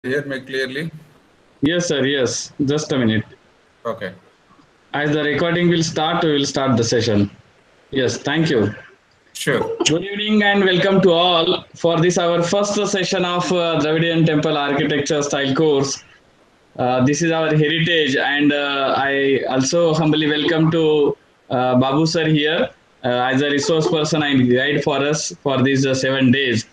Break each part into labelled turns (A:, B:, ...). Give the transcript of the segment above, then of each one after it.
A: Hear me clearly?
B: Yes, sir. Yes. Just a minute.
A: Okay,
B: As the recording will start, we will start the session. Yes, thank you.
A: sure.
B: Good evening and welcome to all for this our first session of Dravidian Temple Architecture Style course. This is our heritage, and I also humbly welcome to Babu sir here as a resource person and guide for us for these 7 days.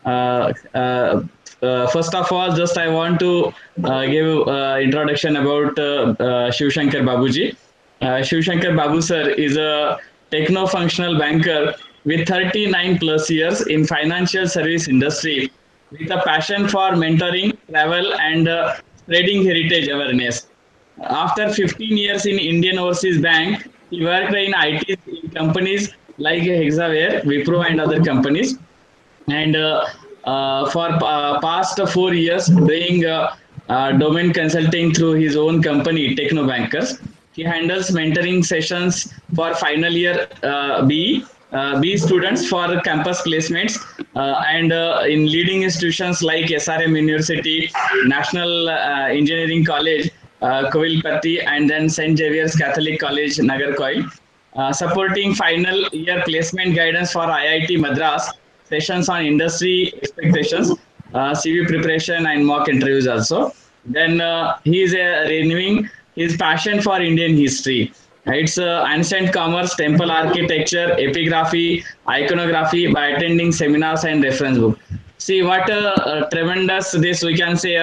B: First of all, just I want to give introduction about Shiv Shankar Babuji. Shiv Shankar Babu sir is a techno-functional banker with 39 plus years in financial service industry with a passion for mentoring, travel, and spreading heritage awareness. After 15 years in Indian Overseas Bank, he worked in IT in companies like Hexaware, Wipro, and other companies. And for past 4 years, doing domain consulting through his own company, Techno Bankers. He handles mentoring sessions for final year B students for campus placements and in leading institutions like SRM University, National Engineering College, Kovilpatti, and then St. Xavier's Catholic College, Nagarkoil. Supporting final year placement guidance for IIT Madras, sessions on industry expectations, CV preparation, and mock interviews also. Then he is renewing his passion for Indian history. It's ancient commerce, temple architecture, epigraphy, iconography by attending seminars and reference book. See what a tremendous this we can say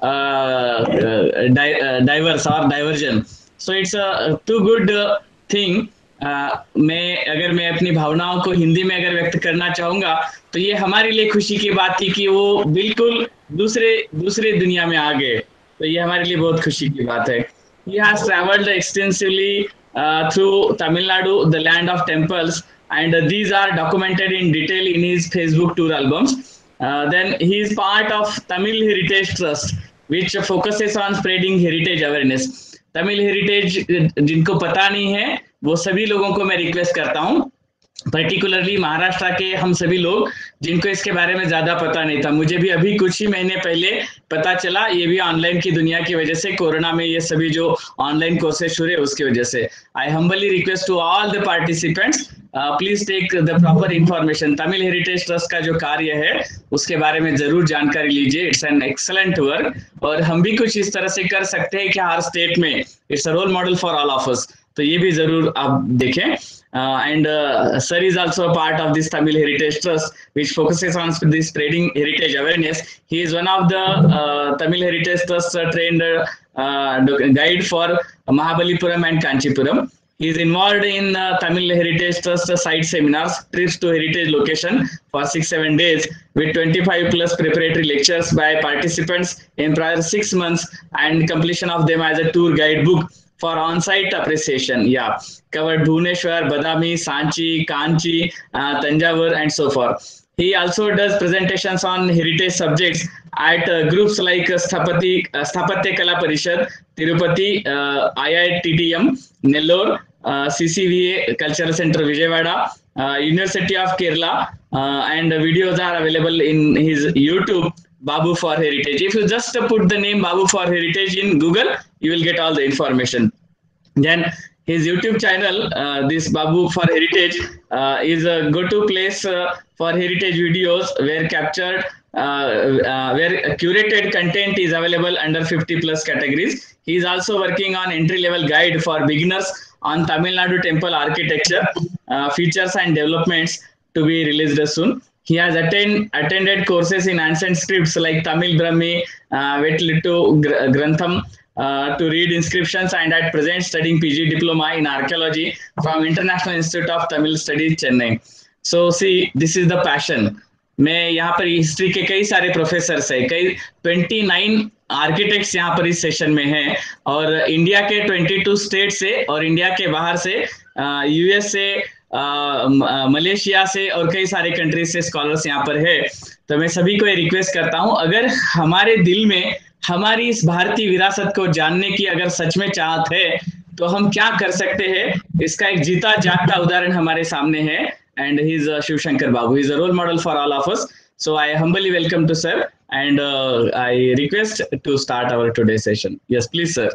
B: diverse or diversion. So it's a too good thing. मैं अपनी भावनाओं को हिंदी में अगर व्यक्त करना चाहूंगा तो ये हमारे लिए खुशी की बात थी कि वो बिल्कुल दूसरे दूसरे दुनिया में आ गए तो ये हमारे लिए बहुत खुशी की बात है. He has traveled extensively through Tamil Nadu, the land of temples, and these are documented in detail in his Facebook tour albums. Then he is part of Tamil Heritage Trust, which focuses on spreading heritage awareness. Tamil heritage जिनको पता नहीं है वो सभी लोगों को मैं request करता हूं पर्टिकुलरली महाराष्ट्र के हम सभी लोग जिनको इसके बारे में ज्यादा पता नहीं था. मुझे भी अभी कुछ ही महीने पहले पता चला, ये भी ऑनलाइन की दुनिया की वजह से, कोरोना में ये सभी जो ऑनलाइन कोर्सेज शुरू है उसकी वजह से. I humbly request to all the participants, please take the proper information. Tamil heritage trust का जो कार्य है उसके बारे में जरूर जानकारी लीजिए. इट्स एन एक्सलेंट वर्क और हम भी कुछ इस तरह से कर सकते हैं कि हर स्टेट में it's a role model for all of us. तो ये भी जरूर आप देखें. And Sir is also a part of this Tamil Heritage Trust, which focuses on this spreading heritage awareness. He is one of the Tamil Heritage Trust trained guide for Mahabalipuram and Kanchipuram. He is involved in Tamil Heritage Trust site seminars, trips to heritage location for 6-7 days with 25 plus preparatory lectures by participants in prior 6 months and completion of them as a tour guide book for on-site appreciation. Yeah, covered Bhubaneswar, Badami, Sanchi, Kanchi, Tanjavur, and so forth. He also does presentations on heritage subjects at groups like Sthapatya Kala Parishad, Tirupati, IITTM, Nellore, CCVA Cultural Center Vijayawada, University of Kerala, and videos are available in his YouTube, Babu for Heritage. If you just put the name Babu for Heritage in Google, you will get all the information. Then his YouTube channel, this Babu for Heritage, is a go-to place for heritage videos where captured, where curated content is available under 50 plus categories. He is also working on entry-level guide for beginners on Tamil Nadu temple architecture, features and developments to be released soon. He has attended courses in ancient scripts like Tamil Brahmi, Vetlittu Grantham, to read inscriptions, and at present studying PG diploma in archaeology from International Institute of Tamil Studies, Chennai. So see, this is the passion. मैं यहाँ पर history के कई सारे professors है, कई 29 architects यहाँ पर इस सेशन में हैं और इंडिया के 22 स्टेट से और इंडिया के बाहर से यूएस से मलेशिया से और कई सारे कंट्रीज से स्कॉलर्स यहाँ पर है. तो मैं सभी को ये रिक्वेस्ट करता हूँ, अगर हमारे दिल में हमारी इस भारतीय विरासत को जानने की अगर सच में चाहत है तो हम क्या कर सकते हैं, इसका एक जीता जागता उदाहरण हमारे सामने है. And he's Shiv Shankar Babu. He's a role model for all of us. So I humbly welcome to sir. and I request to start our today's session. Yes, please, sir.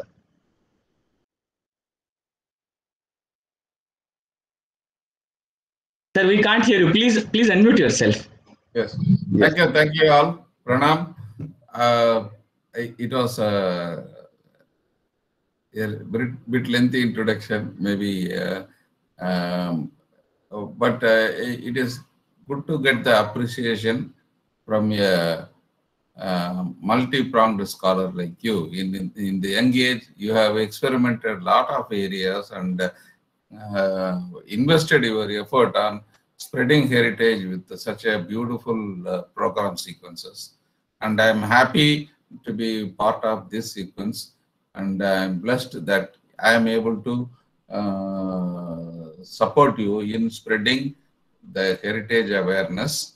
B: Sir, we can't hear you. Please unmute yourself.
A: Yes.
B: Yes.
A: Thank you all. Pranam. It was a bit lengthy introduction, maybe, but it is good to get the appreciation from a multi-pronged scholar like you. In the young age, you have experimented a lot of areas and invested your effort on spreading heritage with such a beautiful program sequences. And I'm happy to be part of this sequence, and I'm blessed that I am able to support you in spreading the heritage awareness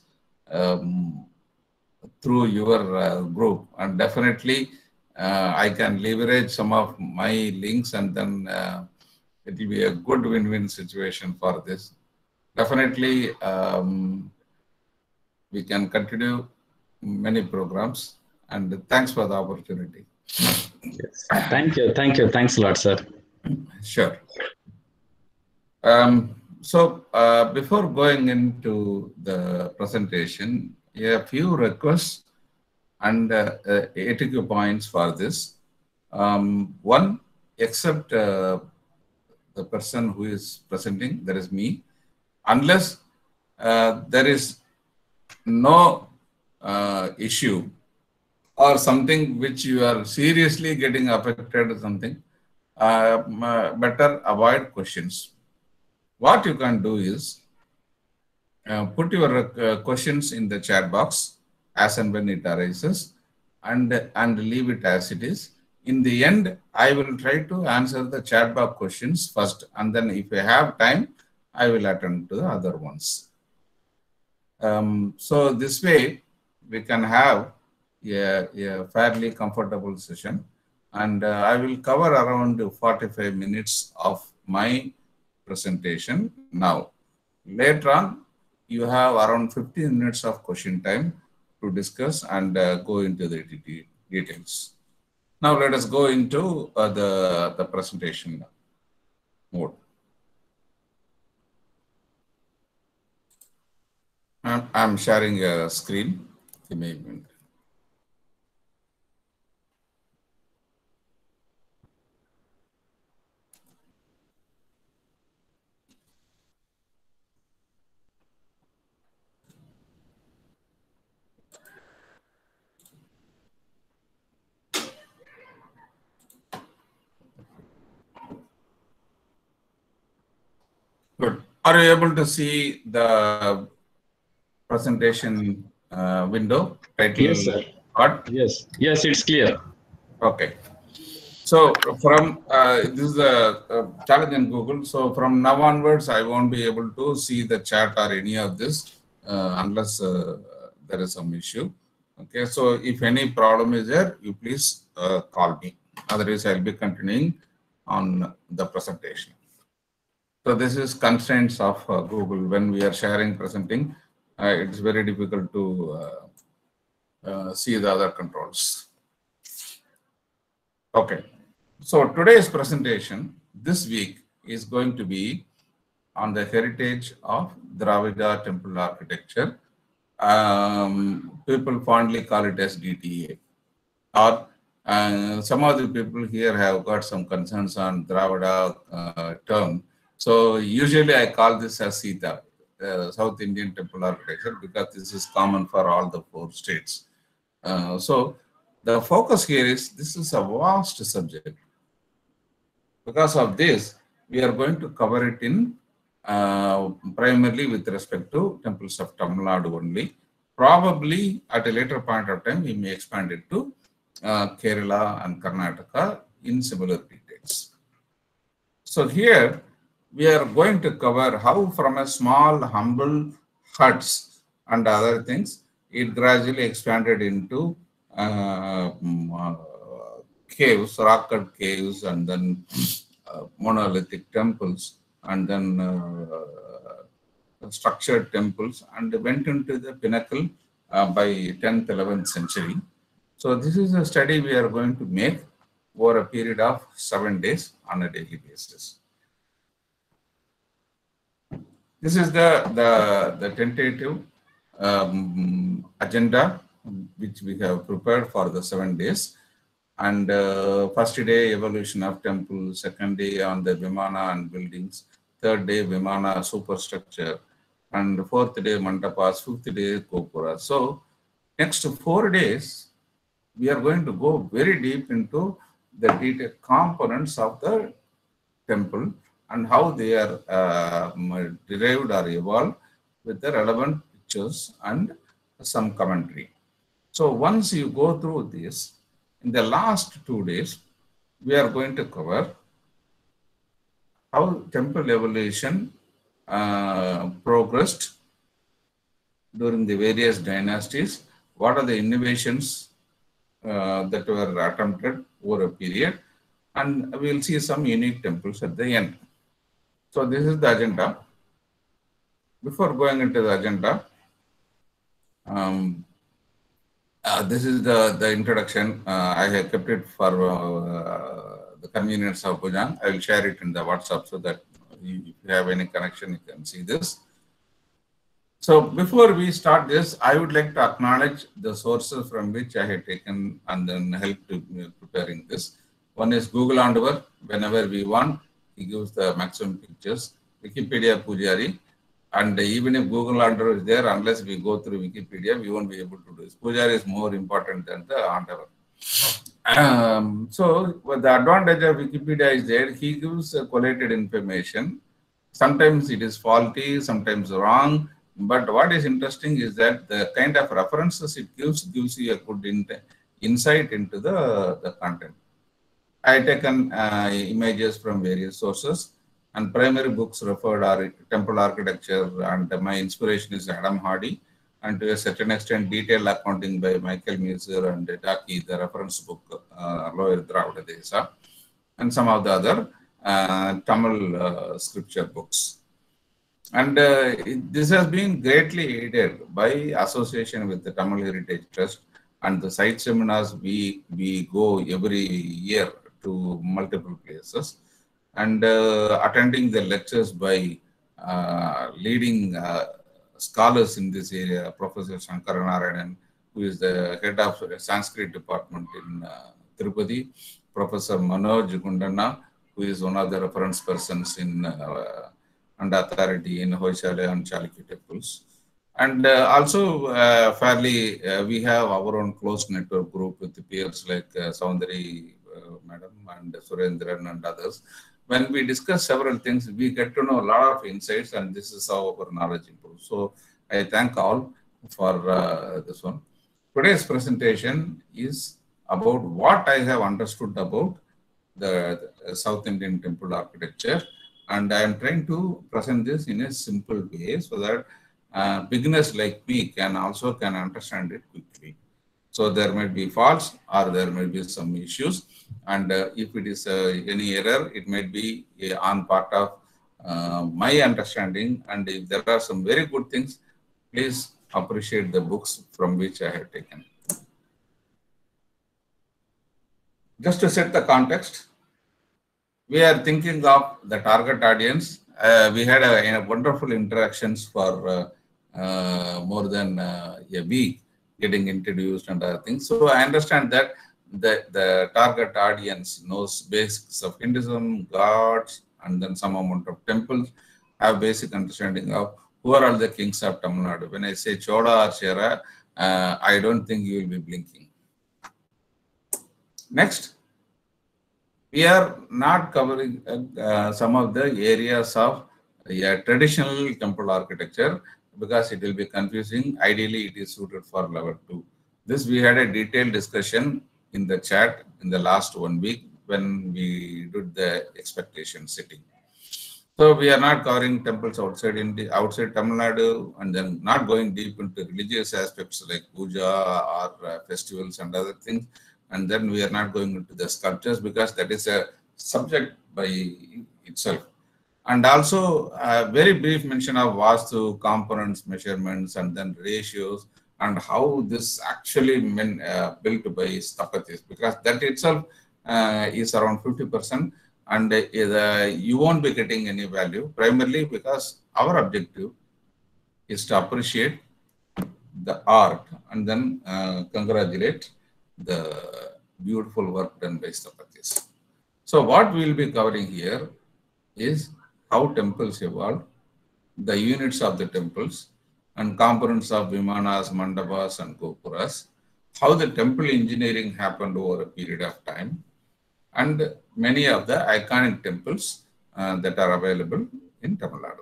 A: through your group. And definitely I can leverage some of my links, and then it will be a good win-win situation for this. Definitely we can continue many programs, and thanks for the opportunity.
B: Yes. Thank you. Thanks a lot, sir.
A: Sure. So before going into the presentation, a few requests and etiquette points for this. One, except the person who is presenting, that is me, unless there is no issue or something which you are seriously getting affected or something, better avoid questions. What you can do is put your questions in the chat box as and when it arises, and leave it as it is. In the end, I will try to answer the chat box questions first, and then if I have time, I will attend to the other ones. So this way, we can have a fairly comfortable session, and I will cover around 45 minutes of my presentation now. Later on, you have around 15 minutes of question time to discuss and go into the details. Now let us go into the presentation mode. I'm sharing a screen. Give me a minute. Good. Are you able to see the presentation window title?
B: Yes, sir.
A: What?
B: Yes, it's clear.
A: Okay. So from this is a challenge in Google. So from now onwards, I won't be able to see the chat or any of this unless there is some issue. Okay. So if any problem is there, you please call me. Otherwise, I'll be continuing on the presentation. So this is constraints of Google. When we are sharing, presenting, it's very difficult to see the other controls. Okay. So today's presentation this week is going to be on the heritage of Dravida temple architecture. People fondly call it as DTA. Or some of the people here have got some concerns on Dravida term. So usually I call this as Sita, South Indian temple architecture, because this is common for all the 4 states. So the focus here is, this is a vast subject. Because of this, we are going to cover it in primarily with respect to temples of Tamil Nadu only. Probably at a later point of time, we may expand it to Kerala and Karnataka in similar details. So here, we are going to cover how from a small, humble huts and other things, it gradually expanded into caves, rock-cut caves, and then monolithic temples, and then structured temples, and went into the pinnacle by 10th, 11th century. So this is a study we are going to make over a period of 7 days on a daily basis. This is the tentative agenda which we have prepared for the 7 days. And first day, evolution of temple. Second day on the Vimana and buildings. Third day, Vimana superstructure. And fourth day, Mandapas. Fifth day, Gopura. So next 4 days, we are going to go very deep into the detailed components of the temple and how they are derived or evolved with the relevant pictures and some commentary. So once you go through this, in the last 2 days, we are going to cover how temple evolution progressed during the various dynasties, what are the innovations that were attempted over a period, and we will see some unique temples at the end. So this is the agenda. Before going into the agenda, this is the introduction. I have kept it for the convenience of Bhujang. I will share it in the WhatsApp so that if you have any connection, you can see this. So before we start this, I would like to acknowledge the sources from which I have taken and then helped to preparing this. One is Google Endeavor. Whenever we want, he gives the maximum pictures. Wikipedia Pujari. And even if Google Endeavor is there, unless we go through Wikipedia, we won't be able to do this. Pujari is more important than the Endeavor. So the advantage of Wikipedia is there. He gives collated information. Sometimes it is faulty, sometimes wrong. But what is interesting is that the kind of references it gives you a good insight into the content. I have taken images from various sources, and primary books referred are Temple Architecture, and my inspiration is Adam Hardy, and to a certain extent detailed accounting by Michael Muser and Taki, the reference book Lower Dravida Desa, and some of the other Tamil scripture books. And this has been greatly aided by association with the Tamil Heritage Trust and the site seminars. We go every year to multiple places, and attending the lectures by leading scholars in this area, Professor Shankara Narayanan, who is the head of Sanskrit department in Tirupati, Professor Manoj Gundana, who is one of the reference persons in and authority in Hoysala and Chalukya temples. And also fairly, we have our own close network group with peers like Saundari Madam and Surendran and others. When we discuss several things, we get to know a lot of insights, and this is how our knowledge improves. So I thank all for this one. Today's presentation is about what I have understood about the South Indian temple architecture. And I am trying to present this in a simple way so that beginners like me can understand it quickly. So there might be faults or there may be some issues. And if it is any error, it might be on part of my understanding. And if there are some very good things, please appreciate the books from which I have taken. Just to set the context, we are thinking of the target audience. We had a wonderful interactions for more than a week, getting introduced and other things. So I understand that the target audience knows basics of Hinduism, gods, and then some amount of temples, have basic understanding of who are all the kings of Tamil Nadu. When I say Chola or Chera, I don't think you will be blinking. Next. We are not covering some of the areas of traditional temple architecture because it will be confusing. Ideally, it is suited for level 2. This we had a detailed discussion in the chat in the last 1 week when we did the expectation sitting. So we are not covering temples outside Tamil Nadu, and then not going deep into religious aspects like puja or festivals and other things. And then we are not going into the sculptures because that is a subject by itself. And also a very brief mention of Vastu, components, measurements, and then ratios, and how this actually built by Sthapatis, because that itself is around 50%, and you won't be getting any value, primarily because our objective is to appreciate the art and then congratulate the beautiful work done by Sthapatis. So what we will be covering here is how temples evolved, the units of the temples, and components of vimanas, mandabas, and gopuras, how the temple engineering happened over a period of time, and many of the iconic temples that are available in Tamil Nadu.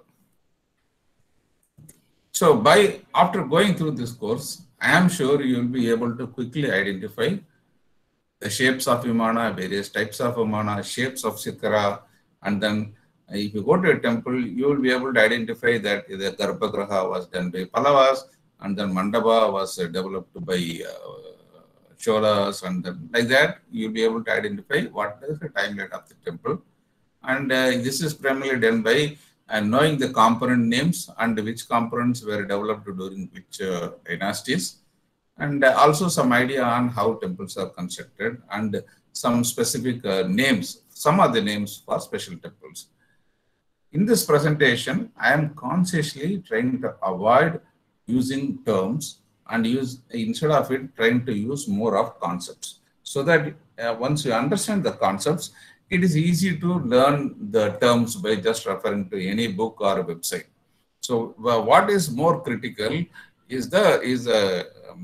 A: So after going through this course, I am sure you will be able to quickly identify the shapes of Vimana, various types of Vimana, shapes of Shikara, and then if you go to a temple, you will be able to identify that the Garbhagriha was done by Pallavas, and then Mandapa was developed by Cholas, and then like that, you will be able to identify what is the timeline of the temple. And this is primarily done by knowing the component names and which components were developed during which dynasties, and also some idea on how temples are constructed, and some specific names, some of the names for special temples. In this presentation, I am consciously trying to avoid using terms and instead of it, trying to use more of concepts, so that once you understand the concepts, it is easy to learn the terms by just referring to any book or a website. So what is more critical is the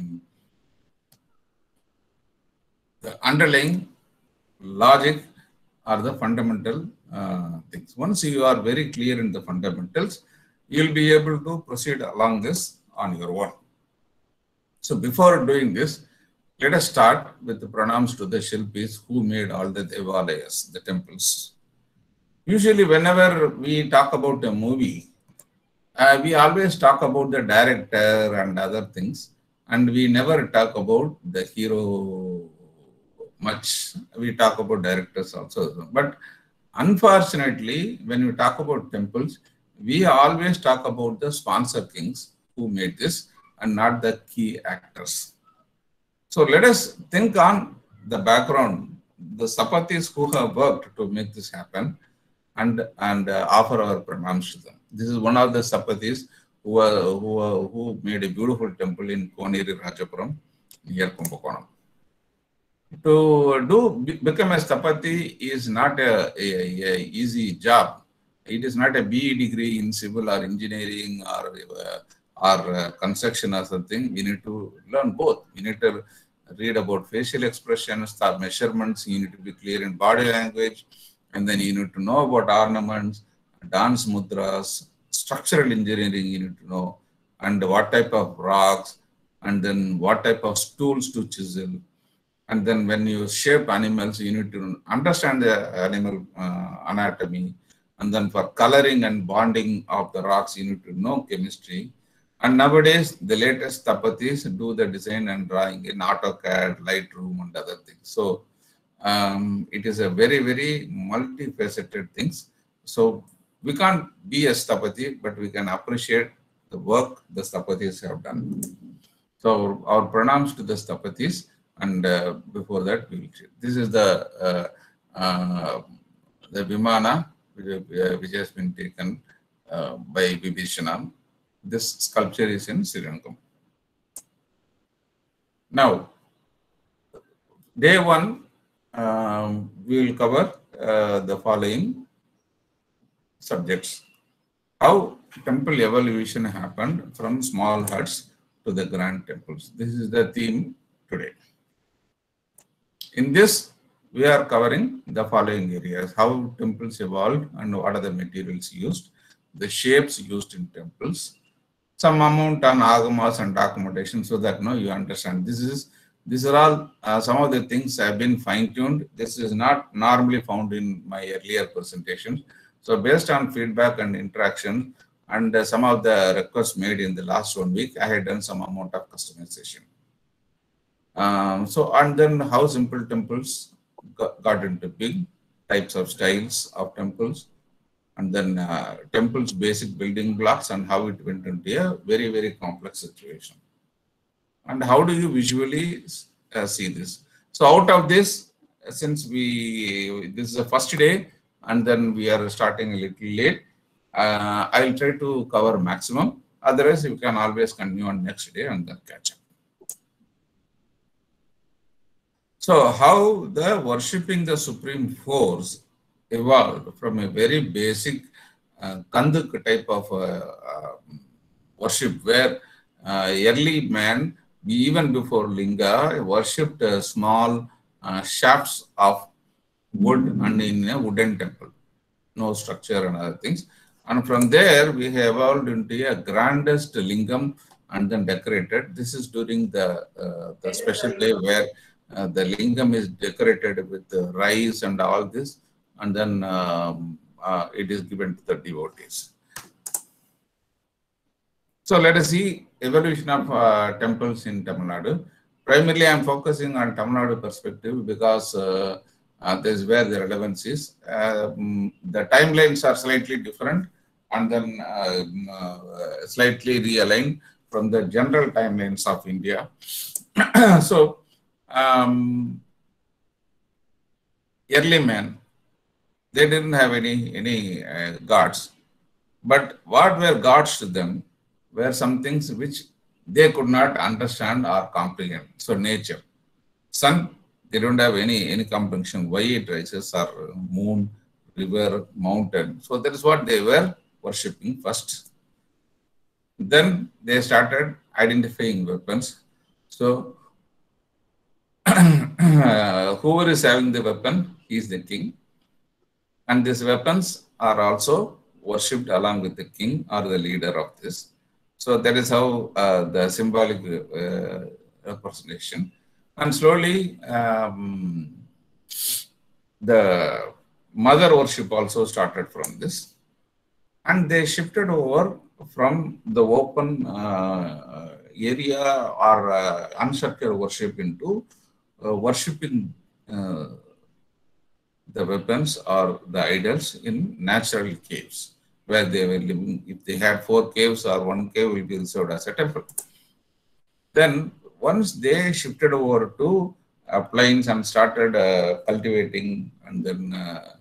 A: underlying logic or the fundamental things. Once you are very clear in the fundamentals, you will be able to proceed along this on your own. So before doing this, let us start with the pranams to the Shilpis who made all the Devalayas, the temples. Usually whenever we talk about a movie, we always talk about the director and other things, and we never talk about the hero much. We talk about directors also. But unfortunately, when we talk about temples, we always talk about the sponsor kings who made this and not the key actors. So let us think on the background, the Sthapatis who have worked to make this happen, and offer our pranams to them. This is one of the Sthapatis who made a beautiful temple in Koneri Rajapuram near Kumbakonam. To become a Sthapati is not a easy job. It is not a BE degree in civil or engineering or construction or something. We need to learn both. We need to read about facial expressions, the measurements. You need to be clear in body language, and then you need to know about ornaments, dance mudras, structural engineering you need to know, and what type of rocks, and then what type of tools to chisel. And then when you shape animals, you need to understand the animal anatomy. And then for coloring and bonding of the rocks, you need to know chemistry. And nowadays, the latest Sthapatis do the design and drawing in AutoCAD, Lightroom, and other things. So it is a very, very multifaceted things. So we can't be a Sthapati, but we can appreciate the work the Sthapatis have done. So our pranams to the Sthapatis, and before that, we will see. This is the Vimana, which has been taken by Vibhishanam. This sculpture is in Srirangam. Now, day one, we will cover the following subjects. How temple evolution happened from small huts to the grand temples. This is the theme today. In this, we are covering the following areas: how temples evolved and what are the materials used, the shapes used in temples, some amount on agamas and documentation, so that you understand. These are all some of the things have been fine-tuned. This is not normally found in my earlier presentations. So based on feedback and interaction and some of the requests made in the last 1 week, I had done some amount of customization. And then how simple temples got into big types of styles of temples, and then temples' basic building blocks and how it went into a very, very complex situation. And how do you visually see this? So out of this, since this is the first day and then we are starting a little late, I'll try to cover maximum. Otherwise, you can always continue on next day and then catch up. So how the worshipping the supreme force evolved from a very basic Kanduk type of worship, where early man, even before Linga, worshipped small shafts of wood and in a wooden temple, no structure and other things. And from there, we have evolved into a grandest lingam and then decorated. This is during the special day where the lingam is decorated with rice and all this, and then it is given to the devotees. So let us see evolution of temples in Tamil Nadu. Primarily, I am focusing on Tamil Nadu perspective because this is where the relevance is. The timelines are slightly different and then slightly realigned from the general timelines of India. So, early man, they didn't have any gods, but what were gods to them were some things which they could not understand or comprehend. So nature, sun, they don't have any comprehension why it rises, or moon, river, mountain. So that is what they were worshipping first. Then they started identifying weapons. So whoever is having the weapon, he is the king. And these weapons are also worshipped along with the king or the leader of this. So that is how the symbolic representation. And slowly, the mother worship also started from this. And they shifted over from the open area or unstructured worship into worshipping the weapons or the idols in natural caves where they were living. If they had 4 caves or 1 cave will be reserved as a temple. Then once they shifted over to plains and started cultivating and then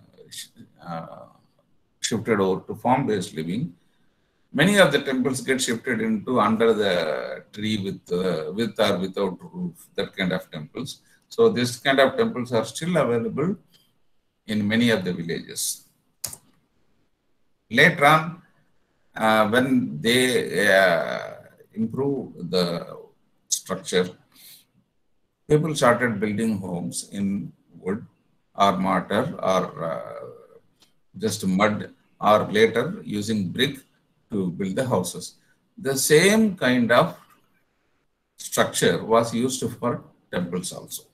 A: shifted over to farm-based living, many of the temples get shifted into under the tree with or without roof, that kind of temples. So this kind of temples are still available in many of the villages. Later on, when they improve the structure, people started building homes in wood or mortar or just mud, or later using brick to build the houses. The same kind of structure was used for temples also.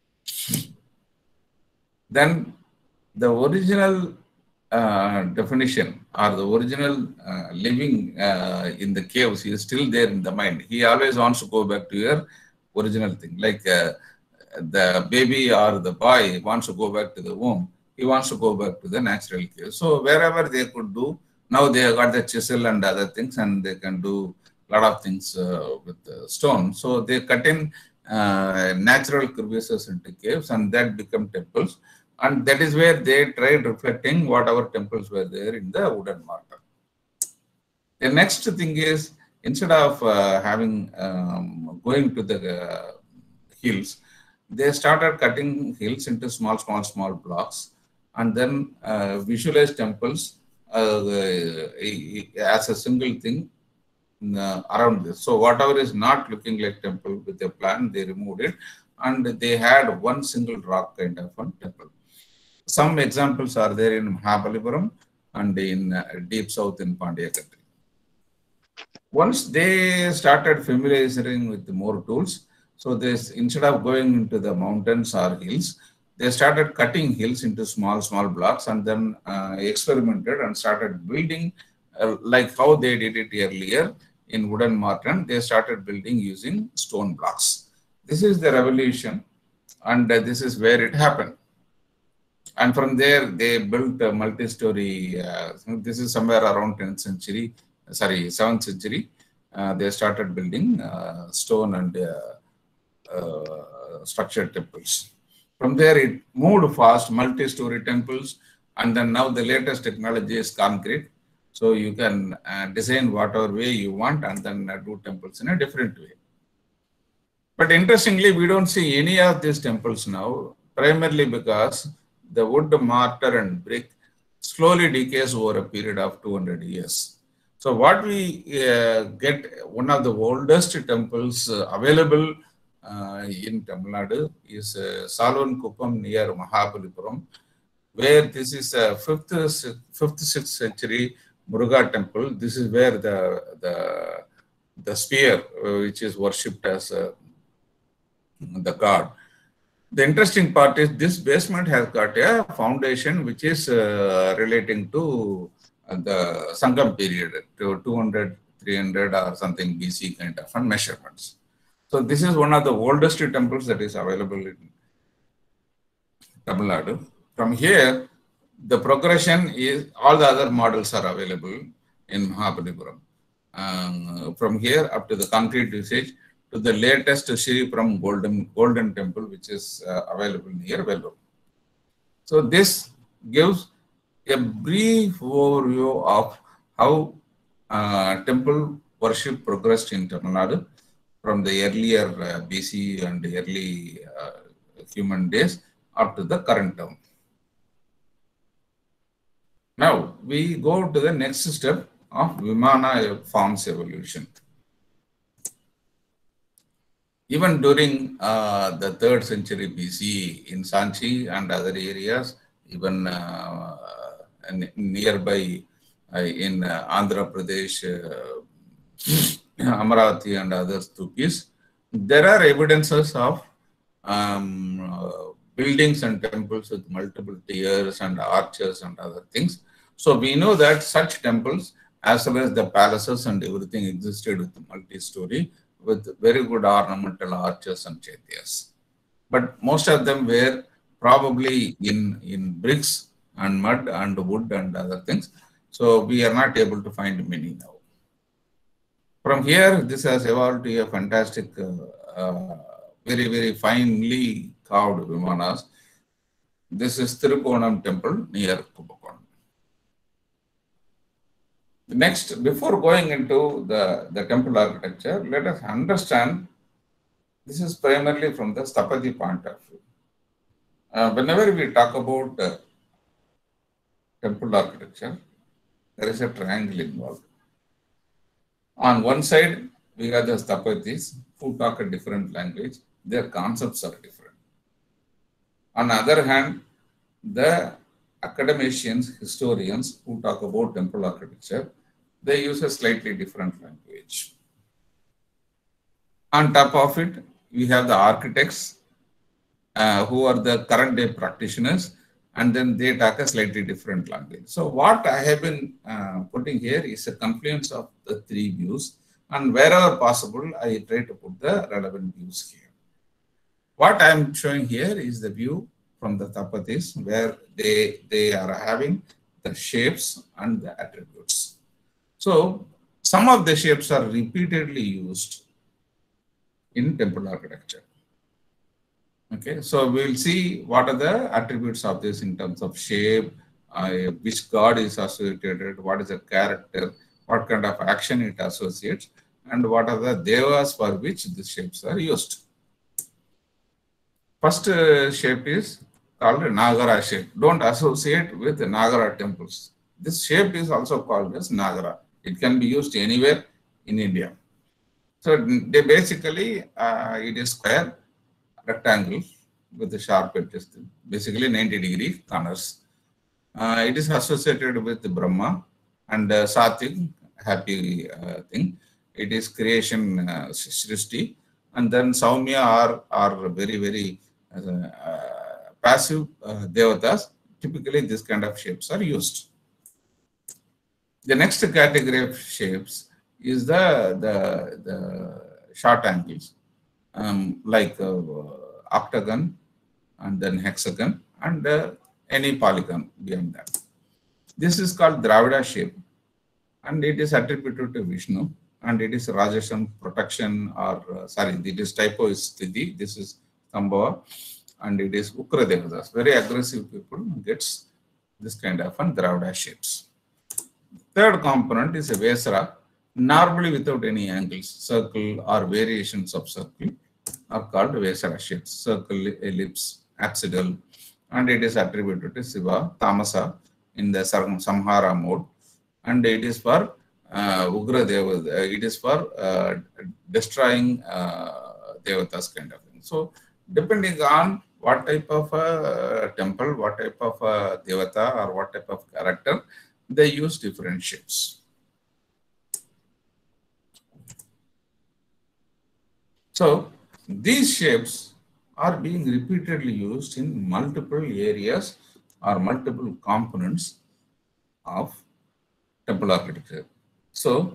A: Then the original definition or the original living in the caves is still there in the mind. He always wants to go back to your original thing. Like the baby or the boy wants to go back to the womb. He wants to go back to the natural cave. So wherever they could do, now they have got the chisel and other things, and they can do a lot of things with stone. So they cut in natural crevices into caves, and that become temples. And that is where they tried reflecting whatever temples were there in the wooden mortar. The next thing is, instead of going to the hills, they started cutting hills into small blocks, and then visualize temples as a single thing around this. So whatever is not looking like temple with a plan, they removed it, and they had one single rock kind of a temple. Some examples are there in Mahabalipuram and in deep south in Pandya country. Once they started familiarizing with more tools, so this, instead of going into the mountains or hills, they started cutting hills into small blocks, and then experimented and started building like how they did it earlier in wooden mortar. They started building using stone blocks. This is the revolution, and this is where it happened. And from there, they built a multi-story. This is somewhere around 7th century. they started building stone and structured temples. From there, it moved fast, multi-story temples, and then now the latest technology is concrete. So you can design whatever way you want and then do temples in a different way. But interestingly, we don't see any of these temples now, primarily because the wood, mortar, and brick slowly decays over a period of 200 years. So what we get, one of the oldest temples available in Tamil Nadu is Salvankuppam near Mahabalipuram, where this is a 5th, 6th century Muruga temple. This is where the spear, which is worshipped as the god. The interesting part is this basement has got a foundation which is relating to the Sangam period, to 200, 300 or something BC kind of measurements. So this is one of the oldest temples that is available in Tamil Nadu. From here, the progression is, all the other models are available in Mahabalipuram. From here up to the concrete usage, to the latest Shripuram Golden Temple, which is available near Vellore. So this gives a brief overview of how temple worship progressed in Tamil Nadu from the earlier BC and early human days up to the current term. Now we go to the next step of Vimana forms evolution. Even during the 3rd century BC in Sanchi and other areas, even nearby in Andhra Pradesh, Amaravati and other stupis, there are evidences of buildings and temples with multiple tiers and arches and other things. So we know that such temples, as well as the palaces and everything, existed with multi-story, with very good ornamental arches and chaityas. But most of them were probably in bricks and mud and wood and other things. So we are not able to find many now. From here, this has evolved to a fantastic, very, very finely carved Vimanas. This is Tirukonam temple near Kumbakonam. Next, before going into the temple architecture, let us understand this is primarily from the Sthapati point of view. Whenever we talk about temple architecture, there is a triangle involved. On one side, we have the Sthapatis who talk a different language. Their concepts are different. On the other hand, the academicians, historians who talk about temple architecture, they use a slightly different language. On top of it, we have the architects who are the current day practitioners, and then they talk a slightly different language. So what I have been putting here is a confluence of the three views, and wherever possible, I try to put the relevant views here. What I am showing here is the view from the Sthapatis, where they are having the shapes and the attributes. So some of the shapes are repeatedly used in temple architecture. Okay, so we'll see what are the attributes of this in terms of shape, which god is associated, what is the character, what kind of action it associates, and what are the devas for which the shapes are used. First shape is called Nagara shape. Don't associate with Nagara temples. This shape is also called as Nagara. It can be used anywhere in India. So they basically, it is square, rectangle with the sharp edges, basically 90-degree corners. It is associated with Brahma and Satvik, happy thing. It is creation, Srishti, and then Saumya are very, very passive devatas. Typically, this kind of shapes are used. The next category of shapes is the short angles, like octagon and then hexagon and any polygon beyond that. This is called Dravida shape, and it is attributed to Vishnu. and it is Rajasthan protection, or sorry, it is typo is Sthiti, this is Sambhava, and it is Ukra Devadas. Very aggressive people gets this kind of Dravida shapes. Third component is a Vesara, normally without any angles, circle or variations of circle are called Vesara shapes, circle, ellipse, apsidal, and it is attributed to Shiva, Tamasa in the Samhara mode, and it is for Ugra Devata, it is for destroying Devatas kind of thing. So, depending on what type of temple, what type of Devata, or what type of character, they use different shapes. So, these shapes are being repeatedly used in multiple areas or multiple components of temple architecture. So,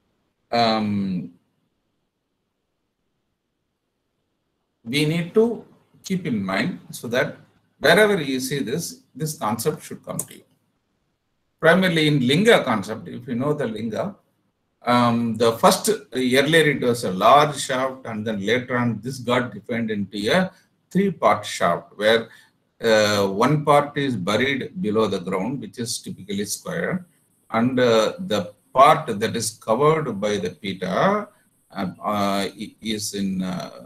A: we need to keep in mind so that wherever you see this concept should come to you. Primarily in Linga concept, if you know the Linga, the first, earlier it was a large shaft, and then later on this got defined into a 3-part shaft, where one part is buried below the ground, which is typically square, and the part that is covered by the pita is in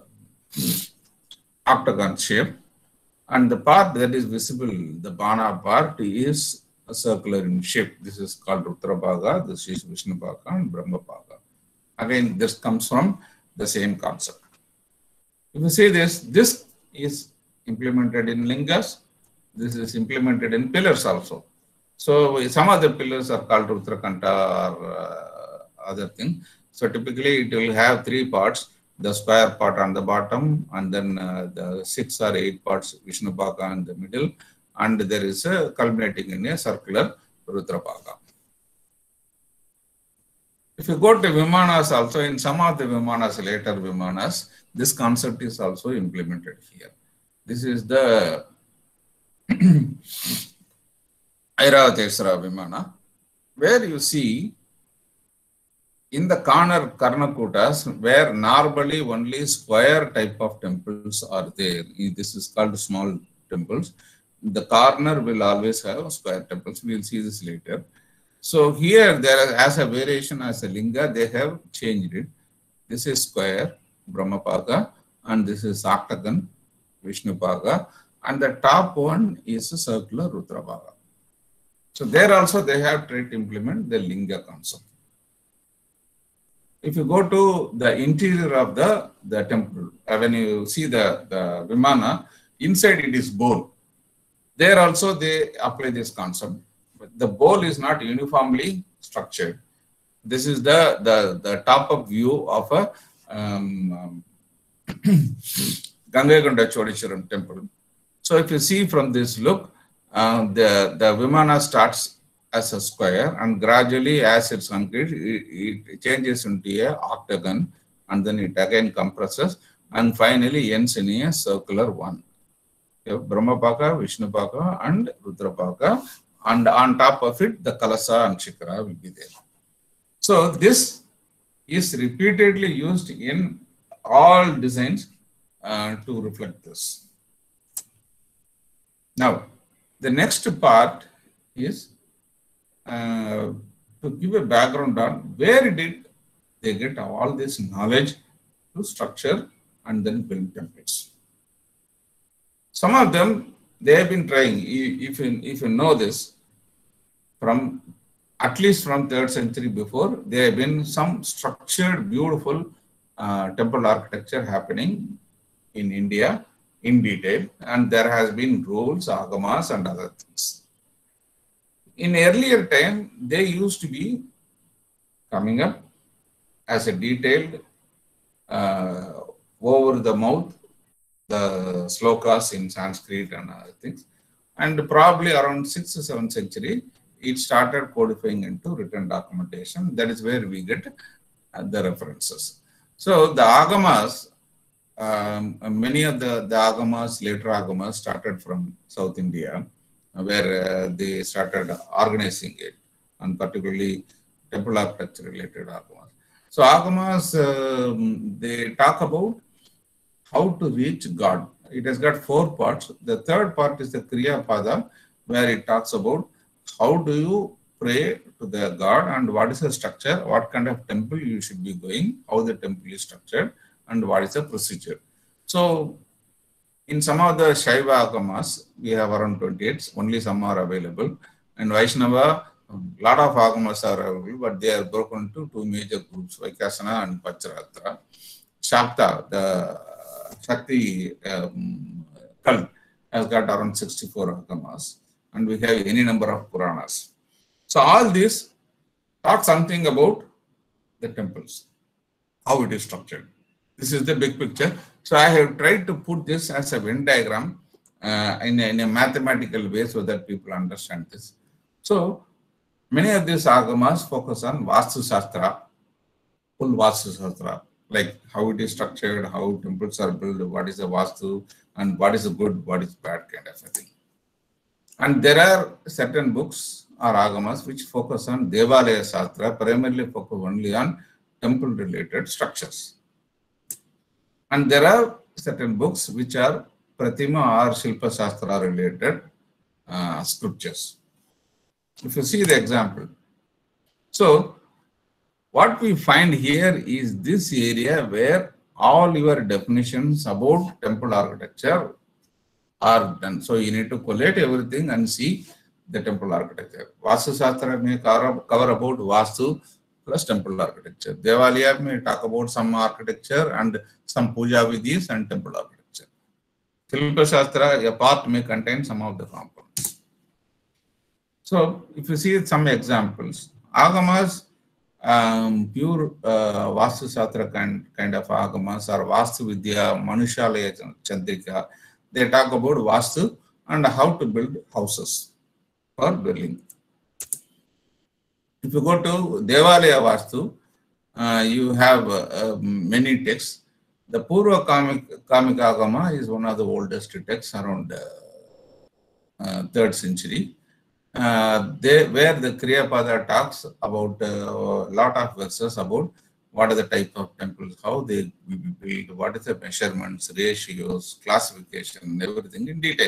A: octagon shape, and the part that is visible, the Bana part, is circular in shape. This is called Rudrabhaga, this is Vishnubhaga and Brahmabhaga. Again, this comes from the same concept. If you see this is implemented in lingas, this is implemented in pillars also. So some of the pillars are called Rudrakanta or other thing. So typically it will have 3 parts, the square part on the bottom, and then the 6 or 8 parts Vishnubhaga in the middle, and there is a culminating in a circular Rudrabhaga. If you go to Vimanas also, in some of the Vimanas, later Vimanas, this concept is also implemented here. This is the Airavadeswara Vimana, where you see in the corner Karnakutas, where normally only square type of temples are there. This is called small temples. The corner will always have square temples. We will see this later. So here, there as a variation as a linga, they have changed it. This is square, Brahmabhaga, and this is octagon, Vishnubhaga, and the top one is a circular Rudrabhaga. So there also they have tried to implement the linga concept. If you go to the interior of the temple, when you see the Vimana, inside it is bowl. There also they apply this concept. But the bowl is not uniformly structured. This is the top-up view of a Gangaikonda Chodishwaram temple. So if you see from this look, the Vimana starts as a square, and gradually as it's concreted, it changes into a octagon, and then it again compresses, and finally ends in a circular one. Brahmabhaga, Vishnubhaga, and Rudrabhaga, and on top of it, the Kalasa and Shikara will be there. So this is repeatedly used in all designs to reflect this. Now, the next part is to give a background on where did they get all this knowledge to structure and then build templates. Some of them, they have been trying, if you know this, from at least from 3rd century before, there have been some structured, beautiful temple architecture happening in India in detail, and there has been rules, agamas, and other things. In earlier time, they used to be coming up as a detailed over the mouth, the slokas in Sanskrit and other things. And probably around 6th or 7th century, it started codifying into written documentation. That is where we get the references. So the agamas, many of the agamas, later agamas, started from South India, where they started organizing it, and particularly temple architecture related agamas. So Agamas, they talk about how to reach God. It has got 4 parts. The third part is the Kriya Pada, where it talks about how do you pray to the God and what is the structure, what kind of temple you should be going, how the temple is structured, and what is the procedure. So in some of the Shaiva Agamas, we have around 28, only some are available. And Vaishnava, a lot of Agamas are available, but they are broken into 2 major groups, Vaikasana and Pacharatra. Shakta, the Shakti cult, has got around 64 Agamas, and we have any number of Puranas. So all this talk something about the temples, how it is structured. This is the big picture. So I have tried to put this as a Venn diagram in a mathematical way so that people understand this. So many of these Agamas focus on Vastu Shastra, full Vastu Shastra, like how it is structured, how temples are built, what is the Vastu, and what is good, what is bad kind of a thing. And there are certain books or Agamas which focus on Devalaya Shastra, primarily focus only on temple related structures. And there are certain books which are Pratima or Shilpa Shastra related scriptures. If you see the example. So, what we find here is this area where all your definitions about temple architecture are done. So, you need to collate everything and see the temple architecture. Vastu Shastra may cover about Vastu plus temple architecture. Devalaya may talk about some architecture and some puja vidhis and temple architecture. Shilpa Shastra, a part may contain some of the components. So, if you see some examples, Agamas, pure Vastu Shastra kind of Agamas or Vastu Vidya, Manushalaya Chandrika, they talk about Vastu and how to build houses for dwelling. If you go to Devalaya Vastu, you have many texts. The Purva Kamika Agama is one of the oldest texts, around 3rd century, where the Kriya Pada talks about a lot of verses about what are the type of temples, how they will be built, what is the measurements, ratios, classification, everything in detail.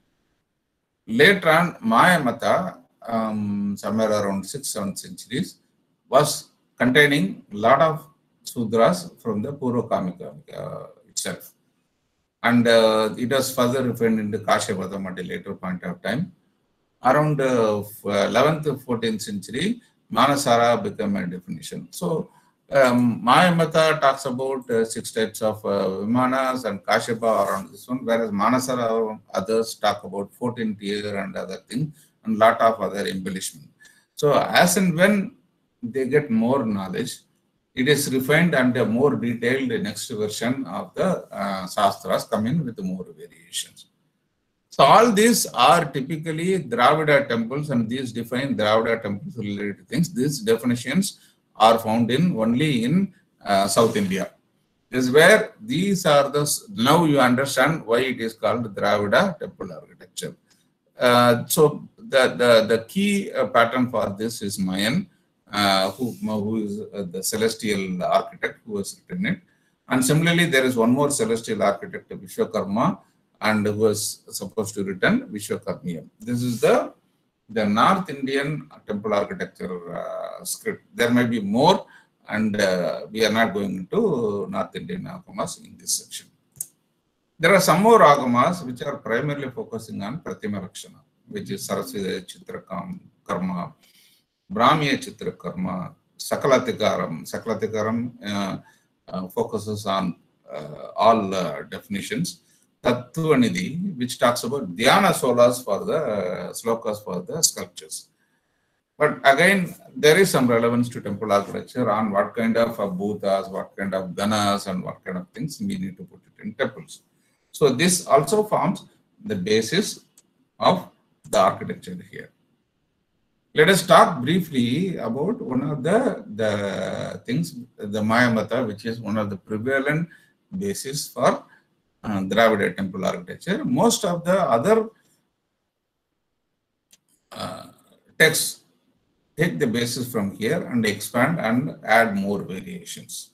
A: Later on, Mayamata, somewhere around 6th, 7th centuries, was containing a lot of sudras from the Purva Kamika itself. And it was further refined into Kashyapattam at a later point of time. Around 11th, 14th century, Manasara became a definition. So, Mayamata talks about 6 types of Vimanas and Kashyapa around this one, whereas Manasara others talk about 14 tier and other things and lot of other embellishment. So, as and when they get more knowledge, it is refined and a more detailed next version of the Shastras come in with more variations. So all these are typically Dravida temples, and these define Dravida temples related things. These definitions are found in only in South India. This is where these are the, now you understand why it is called Dravida temple architecture. So the key pattern for this is Mayan, who is the celestial architect who has written it. And similarly, there is one more celestial architect, Vishwakarma, and who was supposed to written Vishwakarmiyam. This is the North Indian temple architecture script. There may be more, and we are not going into North Indian Agamas in this section. There are some more Agamas which are primarily focusing on Pratima Rakshana, which is Saraswati Chitra Karma, Brahmiya Chitra Karma, Sakalatikaram. Sakalatikaram focuses on all definitions. Tattvanidhi, which talks about Dhyana Solas for the slokas for the sculptures. But again, there is some relevance to temple architecture on what kind of bhutas, what kind of ganas, and what kind of things we need to put it in temples. So this also forms the basis of the architecture here. Let us talk briefly about one of the things, the Mayamata, which is one of the prevalent basis for Dravida temple architecture. Most of the other texts take the basis from here and expand and add more variations.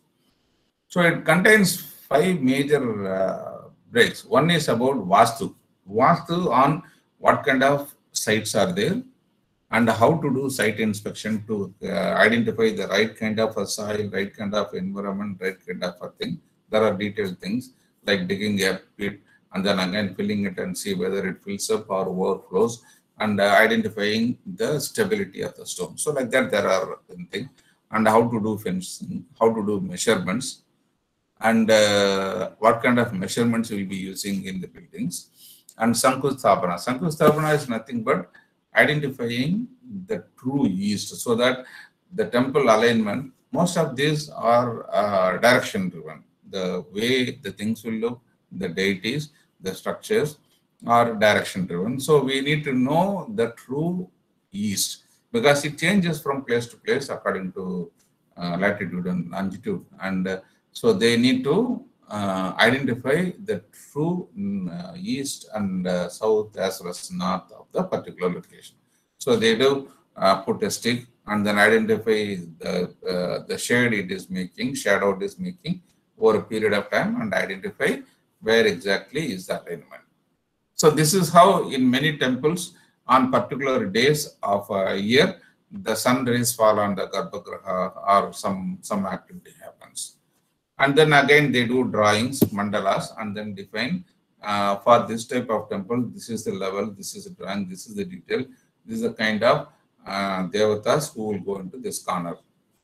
A: So it contains 5 major breaks. One is about Vastu. Vastu on what kind of sites are there and how to do site inspection to identify the right kind of a soil, right kind of environment, right kind of a thing. There are detailed things like digging a pit and then again filling it and see whether it fills up or overflows, and identifying the stability of the stone. So like that, there are things, and how to do fencing, how to do measurements, and what kind of measurements we'll be using in the buildings. And Sankusthapana. Sankusthapana is nothing but identifying the true east, so that the temple alignment, most of these are direction driven. The way the things will look, the deities, the structures are direction driven. So we need to know the true east, because it changes from place to place according to latitude and longitude. And so they need to identify the true east and south as well as north of the particular location. So they do put a stick and then identify the shade it is making, shadow it is making over a period of time, and identify where exactly is the alignment. So this is how in many temples on particular days of a year, the sun rays fall on the Garbhagriha or some activity happens. And then again they do drawings, mandalas, and then define for this type of temple, this is the level, this is the drawing, this is the detail, this is the kind of devatas who will go into this corner.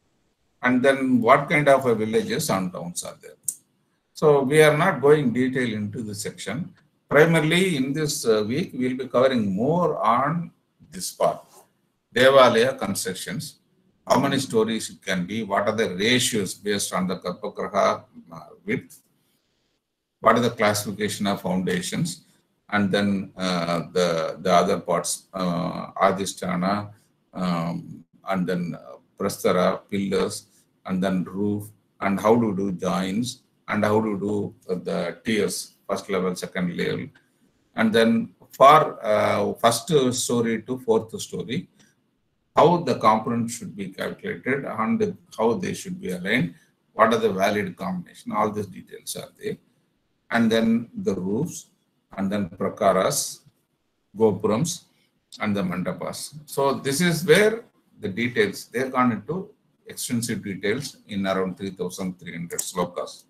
A: And then what kind of villages and towns are there. So we are not going detail into this section. Primarily in this week, we will be covering more on this part. Devalaya constructions, how many stories it can be, what are the ratios based on the Garbhagriha width, what is the classification of foundations, and then the other parts, Adhisthana, and then Prastara, pillars, and then roof, and how to do joins, and how to do the tiers, first level, second level. And then for first story to fourth story, how the components should be calculated and how they should be aligned, what are the valid combination, all these details are there. And then the roofs, and then prakaras, gopurams, and the mandapas. So this is where the details, they are gone into extensive details in around 3,300 slokas.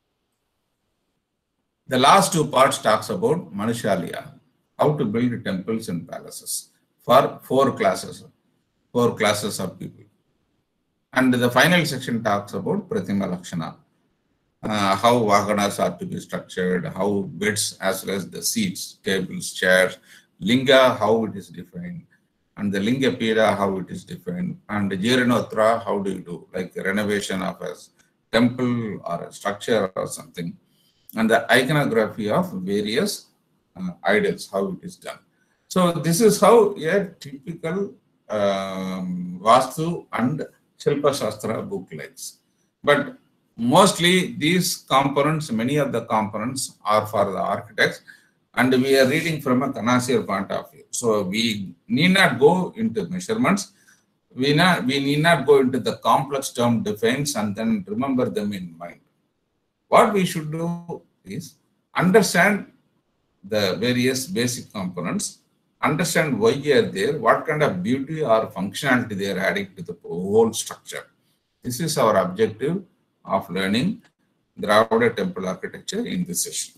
A: The last two parts talks about Manushalaya, how to build temples and palaces for four classes of people. And the final section talks about Pratima Lakshana, how Vahanas are to be structured, how beds as well as the seats, tables, chairs, Linga, how it is defined, and the Linga Pira, how it is defined, and the Jiranotra, how do you do, like the renovation of a temple or a structure or something, and the iconography of various idols, how it is done. So this is how a typical Vastu and Shilpa Shastra book likes. But mostly these components, many of the components are for the architects, and we are reading from a connoisseur point of view. So we need not go into measurements. We need not go into the complex term defense and then remember them in mind. What we should do is understand the various basic components, understand why they are there, what kind of beauty or functionality they are adding to the whole structure. This is our objective of learning Dravida temple architecture in this session.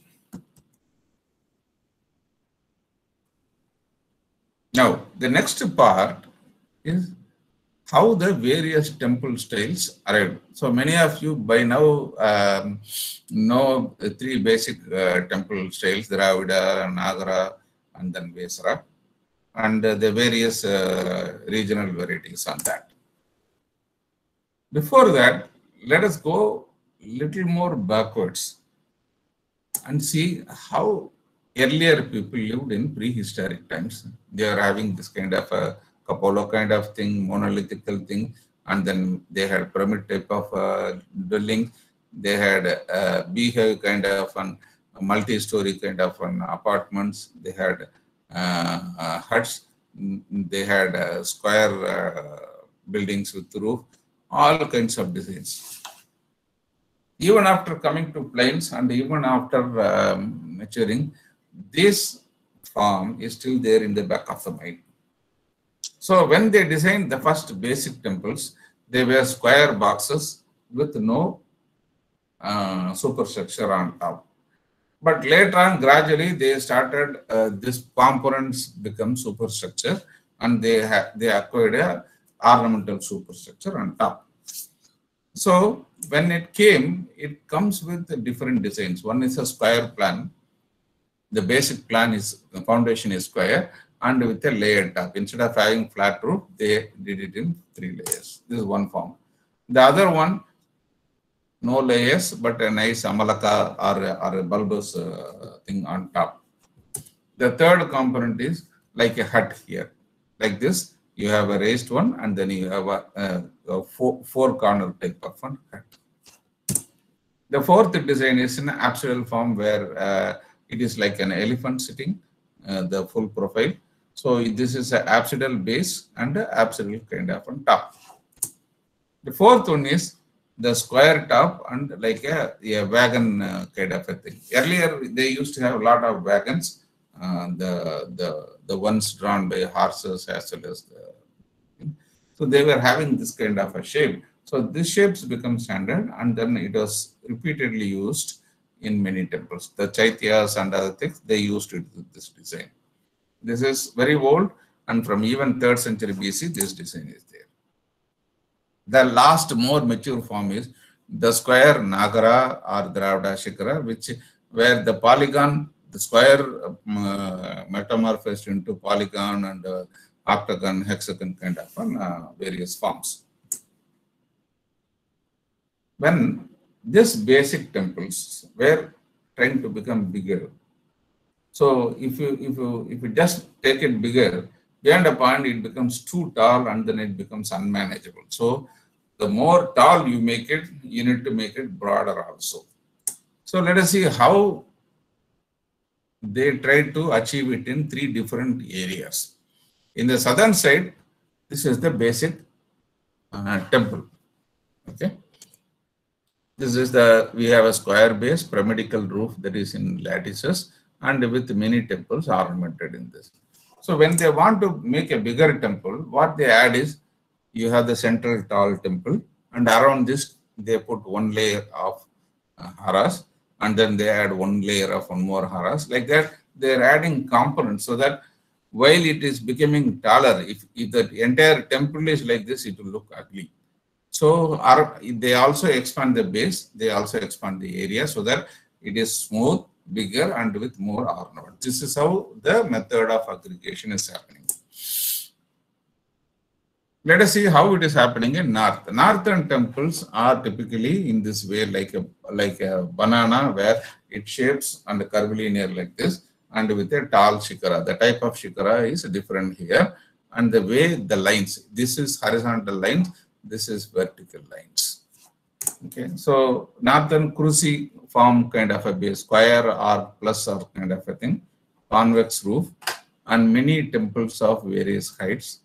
A: Now, the next part is how the various temple styles arrived. So many of you by now know the three basic temple styles, Dravida, Nagara, and then Vesara, and the various regional varieties on that. Before that, let us go a little more backwards and see how earlier people lived in prehistoric times. They are having this kind of a cupola kind of thing, monolithical thing, and then they had pyramid type of dwelling. They had a beehive kind of a multi-story kind of apartments. They had huts, they had square buildings with roof, all kinds of designs. Even after coming to plains and even after maturing, this form is still there in the back of the mind. So when they designed the first basic temples, they were square boxes with no superstructure on top. But later on, gradually, they started, these components become superstructure, and they acquired a ornamental superstructure on top. So when it came, it comes with different designs. One is a square plan. The basic plan is, the foundation is square and with a layered top. Instead of having flat roof, they did it in 3 layers. This is one form. The other one, no layers, but a nice amalaka or a bulbous thing on top. The third component is like a hut here. Like this, you have a raised one, and then you have a four corner type of hut. The fourth design is an apsidal form where it is like an elephant sitting, the full profile. So this is an apsidal base and an apsidal kind of on top. The fourth one is the square top and like a wagon kind of a thing. Earlier, they used to have a lot of wagons, the ones drawn by horses as well as the. So they were having this kind of a shape. So this shapes become standard, and then it was repeatedly used in many temples. The chaityas and other things, they used it with this design. This is very old, and from even 3rd century BC, this design is there. The last more mature form is the square Nagara or Dravida Shikara, where the polygon, the square metamorphosed into polygon and octagon, hexagon kind of various forms. When these basic temples were trying to become bigger, so if you just take it bigger, beyond a point it becomes too tall and then it becomes unmanageable. So the more tall you make it, you need to make it broader also. So let us see how they tried to achieve it in 3 different areas. In the southern side, this is the basic temple. Okay. This is we have a square base, pyramidal roof that is in lattices and with many temples ornamented in this. So when they want to make a bigger temple, what they add is, you have the central tall temple, and around this they put 1 layer of haras, and then they add 1 layer of 1 more haras. Like that, they are adding components so that while it is becoming taller, if the entire temple is like this, it will look ugly. So they also expand the base, they also expand the area so that it is smooth, bigger, and with more ornament. This is how the method of aggregation is happening. Let us see how it is happening in north. Northern temples are typically in this way, like a banana, where it shapes and curvilinear like this, and with a tall shikara. The type of shikara is different here, and the way the lines. This is horizontal lines. This is vertical lines. Okay, so northern cruciform kind of a base, square or plus or kind of a thing, convex roof, and many temples of various heights.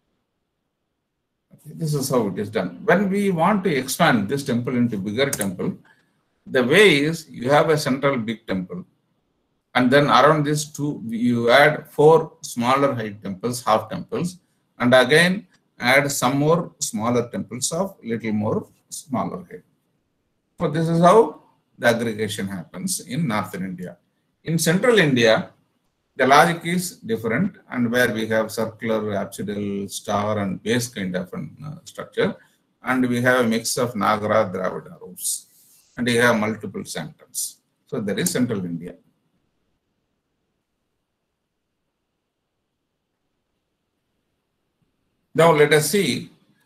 A: This is how it is done. When we want to expand this temple into bigger temple, the way is, you have a central big temple, and then around this you add 4 smaller height temples, half temples, and again add some more smaller temples of little more smaller height. So this is how the aggregation happens in northern India. In central India, the logic is different, and where we have circular, apsidal, star, and base kind of structure, and we have a mix of Nagara, Dravida roofs, and we have multiple sanctums. So that is central India. Now let us see.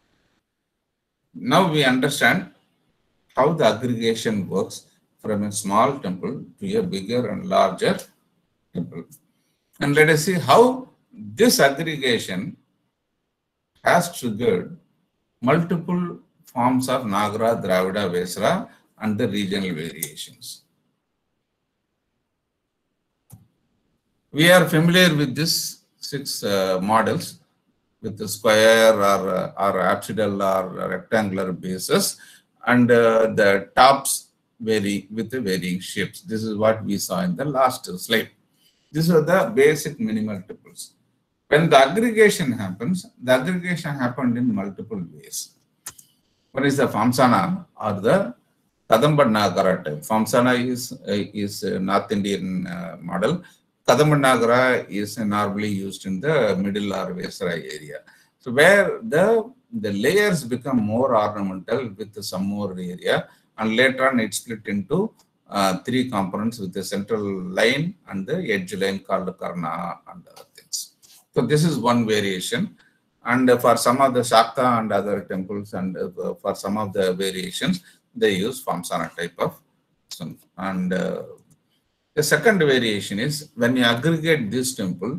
A: Now we understand how the aggregation works from a small temple to a bigger and larger temple. And let us see how this aggregation has triggered multiple forms of Nagara, Dravida, Vesara, and the regional variations. We are familiar with this models with the square or apsidal or rectangular bases, and the tops vary with the varying shapes. This is what we saw in the last slide. These are the basic minimal tuples. When the aggregation happens, the aggregation happened in multiple ways. One is the Famsana or the Kadamba-Nagara type. Famsana is a North Indian model. Kadamba-Nagara is normally used in the middle or Vesara area. So where the layers become more ornamental with some more area, and later on it split into 3 components with the central line and the edge line called Karna and other things. So this is one variation. And for some of the Shakta and other temples, and for some of the variations, they use Famsana type of sun. And the second variation is when you aggregate this temple,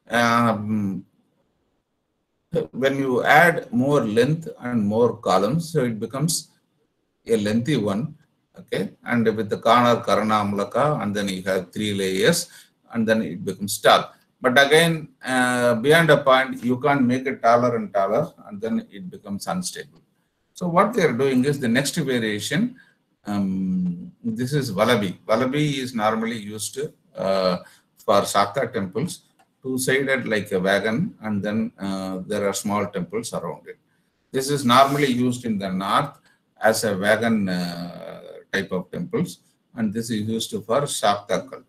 A: when you add more length and more columns, so it becomes a lengthy one, okay? And with the Kana, Karana, Amlaka, and then you have 3 layers, and then it becomes tall. But again, beyond a point, you can't make it taller and taller, and then it becomes unstable. So what they are doing is the next variation. This is Vallabhi. Vallabhi is normally used for Shakta temples, 2-sided like a wagon, and then there are small temples around it. This is normally used in the north as a wagon type of temples, and this is used for Shakta cult.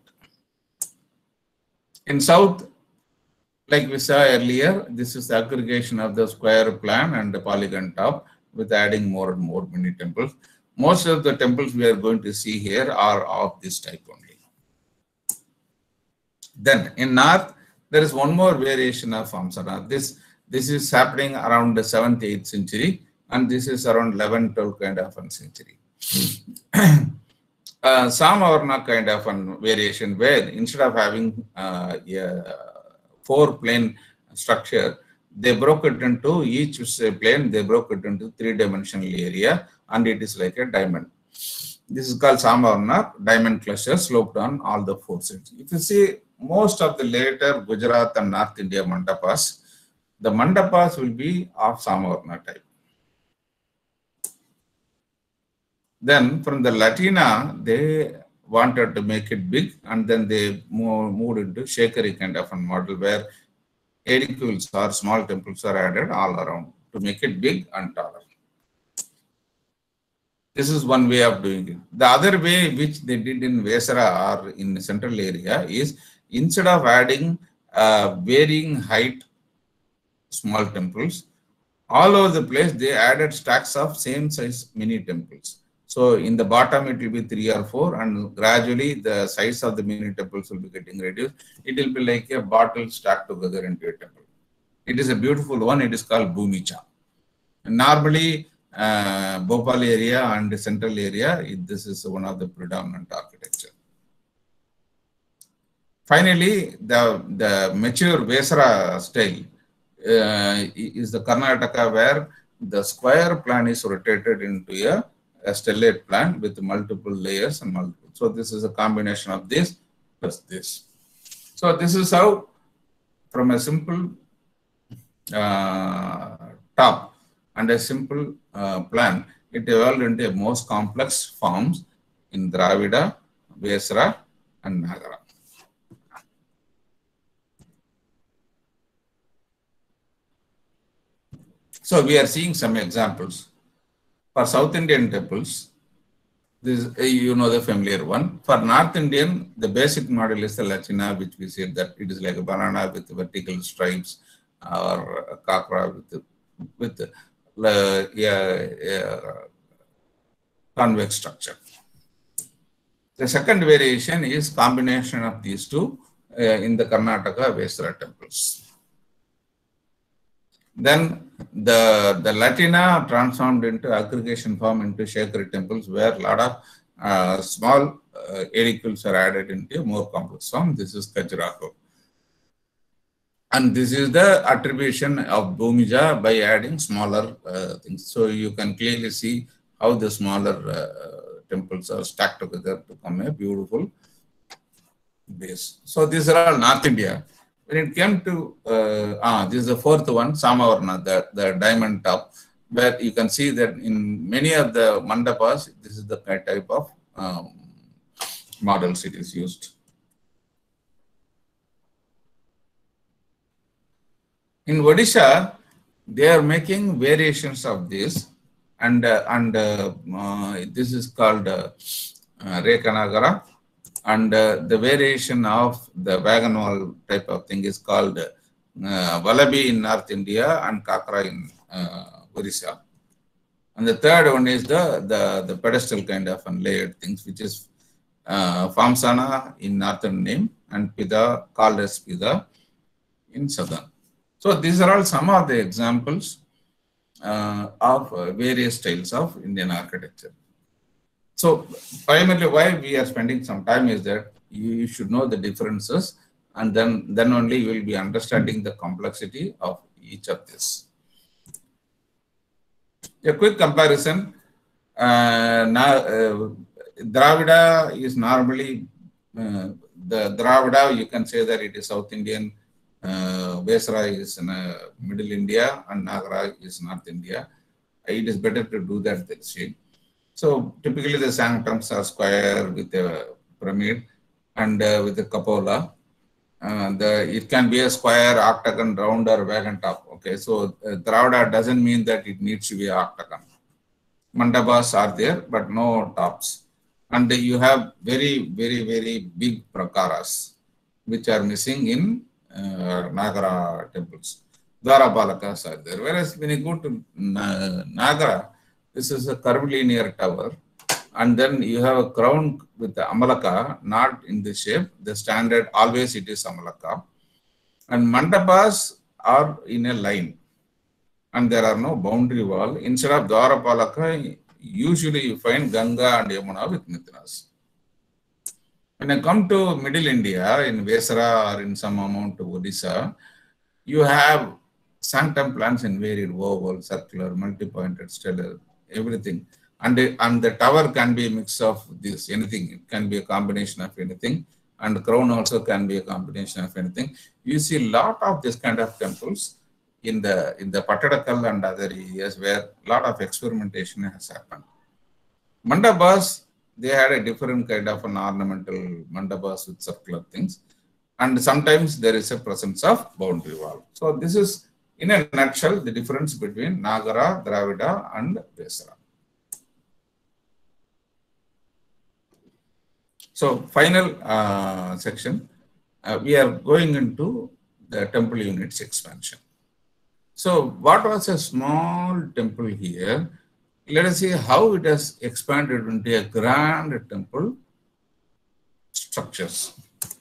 A: In south, like we saw earlier, this is the aggregation of the square plan and the polygon top with adding more and more mini temples. Most of the temples we are going to see here are of this type only. Then in north, there is one more variation of Famsana. This is happening around the 7th, 8th century, and this is around 11th, 12th kind of a century. Samavarna kind of a variation where instead of having a 4-plane structure, they broke it into each plane, they broke it into 3-dimensional area, and it is like a diamond. This is called Samavarna, diamond cluster sloped on all the 4 sides. If you see most of the later Gujarat and North India mandapas, the mandapas will be of Samavarna type. Then from the Latina, they wanted to make it big, and then they moved into Shekari kind of a model where edifices or small temples are added all around to make it big and taller. This is one way of doing it. The other way which they did in Vesara or in the central area is instead of adding varying height small temples, all over the place they added stacks of same size mini temples. So in the bottom it will be 3 or 4, and gradually the size of the mini temples will be getting reduced. It will be like a bottle stacked together into a temple. It is a beautiful one. It is called Bhumicha. Normally Bhopal area and the central area, this is one of the predominant architecture. Finally, the mature Vesara style is the Karnataka, where the square plan is rotated into a stellate plan with multiple layers and multiple. So this is a combination of this plus this. So this is how from a simple top and a simple plan, it evolved into a most complex forms in Dravida, Vesara and Nagara. So we are seeing some examples. For South Indian temples, this you know the familiar one. For North Indian, the basic model is the Lachina, which we said that it is like a banana with vertical stripes, or a kakra with convex structure. The second variation is combination of these two in the Karnataka Vesara temples. Then the Latina transformed into aggregation form into Shekari temples, where a lot of small edifices are added into a more complex form. This is Khajuraho. And this is the attribution of Bhumija by adding smaller things. So you can clearly see how the smaller temples are stacked together to become a beautiful base. So these are all North India. When it came to, this is the fourth one, Samavarna, the diamond top, where you can see that in many of the mandapas, this is the type of models it is used. In Odisha, they are making variations of this, and this is called Rekanagara, and the variation of the wagon wall type of thing is called Valabi in North India and Kakra in Odisha. And the third one is the pedestal kind of unlayered things, which is Famsana in northern name and Pida, called as Pida in southern. So these are all some of the examples of various styles of Indian architecture. So primarily why we are spending some time is that you should know the differences, and then only you will be understanding the complexity of each of this. A quick comparison. Dravida is normally, the Dravida, you can say that it is South Indian, Vesara is in Middle India, and Nagara is North India. It is better to do that this way. So typically the sanctums are square with a pyramid and with a cupola. It can be a square, octagon, round, or wagon top. Okay, so Dravida doesn't mean that it needs to be octagon. Mandabas are there, but no tops. And you have very, very, very big prakaras, which are missing in Nagara temples. Dwarapalakas are there. Whereas when you go to Nagara, this is a curvilinear tower, and then you have a crown with the amalaka, not in this shape. The standard always it is amalaka, and mandapas are in a line, and there are no boundary wall. Instead of Dwarapalaka, usually you find Ganga and Yamuna with Mithinas. When I come to Middle India, in Vesara or in some amount of Odisha, you have sanctum plans in varied oval, circular, multi-pointed, stellar, everything. And the tower can be a mix of this, anything. It can be a combination of anything. And the crown also can be a combination of anything. You see a lot of this kind of temples in the Pattadakal and other areas where a lot of experimentation has happened. Mandabas, they had a different kind of an ornamental mandabas with circular things. And sometimes there is a presence of boundary wall. So this is, in a nutshell, the difference between Nagara, Dravida, and Vesara. So final section, we are going into the temple units expansion. So what was a small temple here? Let us see how it has expanded into a grand temple structures.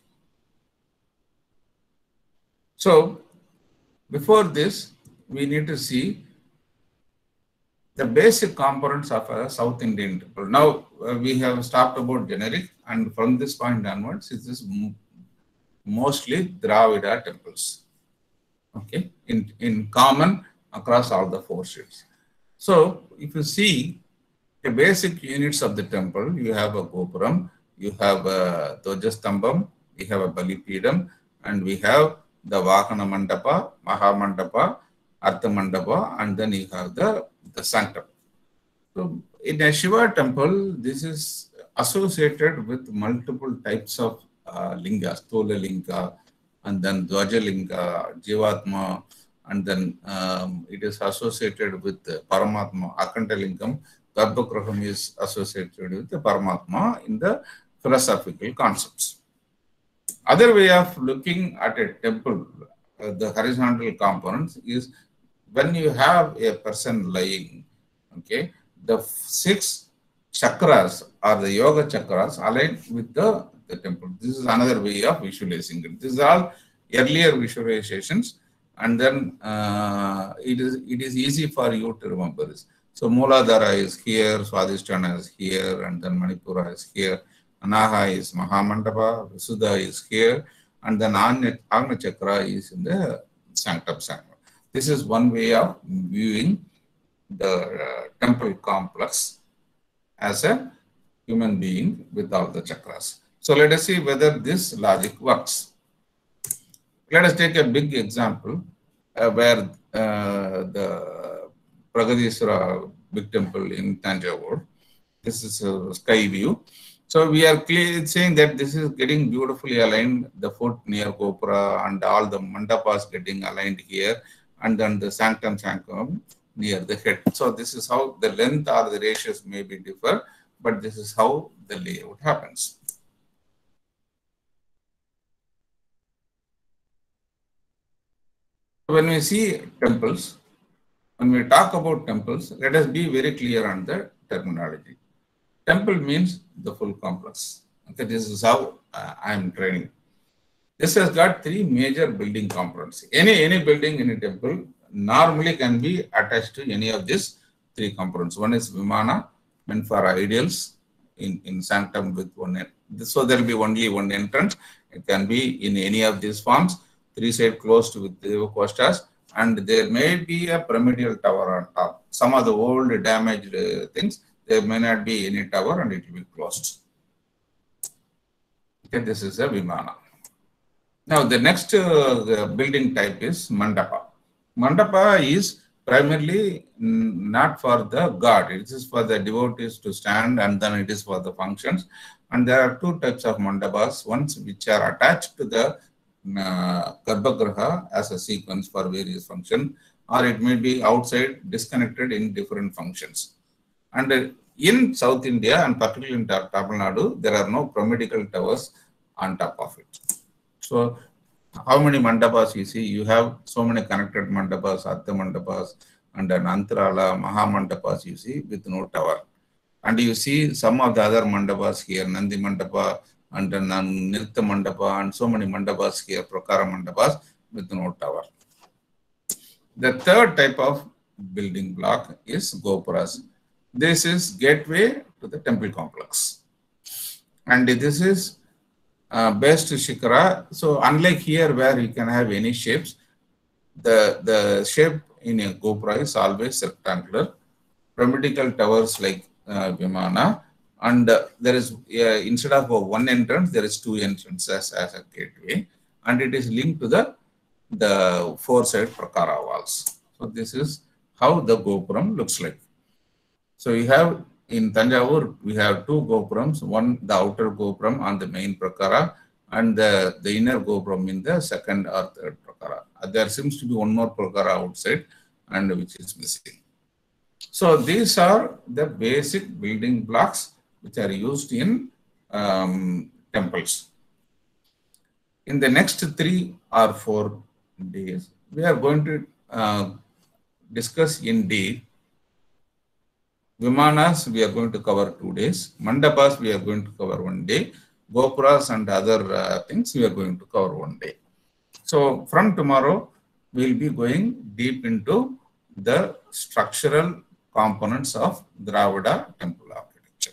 A: So before this, we need to see the basic components of a South Indian temple. Now we have talked about generic, and from this point onwards, it is mostly Dravida temples. Okay, in common across all the four states. So if you see the basic units of the temple, you have a Gopuram, you have a Dvajastambam, we have a Balipidam, and we have the Vahana Mandapa, Maha Mandapa, Artha Mandapa, and then you have the sanctum. So in a Shiva temple, this is associated with multiple types of lingas, Thola Linga, and then Dvaja Linga, Jivatma, and then it is associated with Paramatma, Akanta Lingam. Garbhagruham is associated with the Paramatma in the philosophical concepts. Other way of looking at a temple, the horizontal components, is when you have a person lying, okay, the 6 chakras or the yoga chakras aligned with the temple. This is another way of visualizing it. These are all earlier visualizations, and then it is easy for you to remember this. So Mooladhara is here, Swadhisthana is here, and then Manipura is here. Anaha is Mahamandapa, Visuddha is here, and then Agna Chakra is in the Sanctum Sanctum. This is one way of viewing the temple complex as a human being with all the chakras. So let us see whether this logic works. Let us take a big example where the Pragadiswara big temple in Tanjavur. This is a sky view. So we are clearly saying that this is getting beautifully aligned, the foot near Gopura and all the mandapas getting aligned here, and then the sanctum near the head. So this is how the length or the ratios may be differ, but this is how the layout happens. When we see temples, when we talk about temples, let us be very clear on the terminology. Temple means the full complex. Okay, this is how I am training. This has got three major building components. Any building in a temple normally can be attached to any of these three components. One is Vimana, meant for ideals in sanctum with one end. So there will be only one entrance. It can be in any of these forms, three sides closed with the costas, and there may be a pyramidal tower on top. Some of the old damaged things, there may not be any tower and it will be closed. Okay, this is a Vimana. Now the next building type is Mandapa. Mandapa is primarily not for the god, it is for the devotees to stand, and then it is for the functions. And there are two types of mandapas, ones which are attached to the Garbhagriha as a sequence for various functions, or it may be outside disconnected in different functions. And in South India and particularly in Tamil Nadu, there are no pyramidal towers on top of it. So how many mandapas you see? You have so many connected mandapas, Artha mandapas, and an Antarala, Maha mandapas you see with no tower. And you see some of the other mandapas here, Nandi mandapa and Nirtha mandapa, and so many mandapas here, Prakara mandapas with no tower. The third type of building block is Gopuras. This is gateway to the temple complex. And this is base to Shikara. So unlike here where you can have any shapes, the shape in a Gopura is always rectangular. Pyramidal towers like Vimana, and there is instead of one entrance, there is two entrances as a gateway, and it is linked to the four-side Prakara walls. So this is how the Gopuram looks like. So you have in Tanjavur, we have two Gopurams, one the outer Gopuram on the main Prakara, and the inner Gopuram in the second or third Prakara. There seems to be one more Prakara outside, and which is missing. So these are the basic building blocks which are used in temples. In the next 3 or 4 days, we are going to discuss in detail. Vimanas we are going to cover 2 days. Mandapas we are going to cover 1 day. Gopuras and other things we are going to cover 1 day. So from tomorrow, we will be going deep into the structural components of Dravida temple architecture.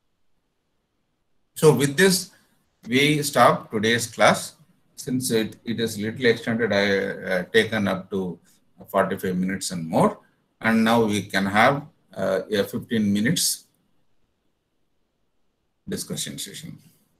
A: So with this, we stop today's class. Since it is little extended, I taken up to 45 minutes and more. And now we can have a 15 minutes discussion session.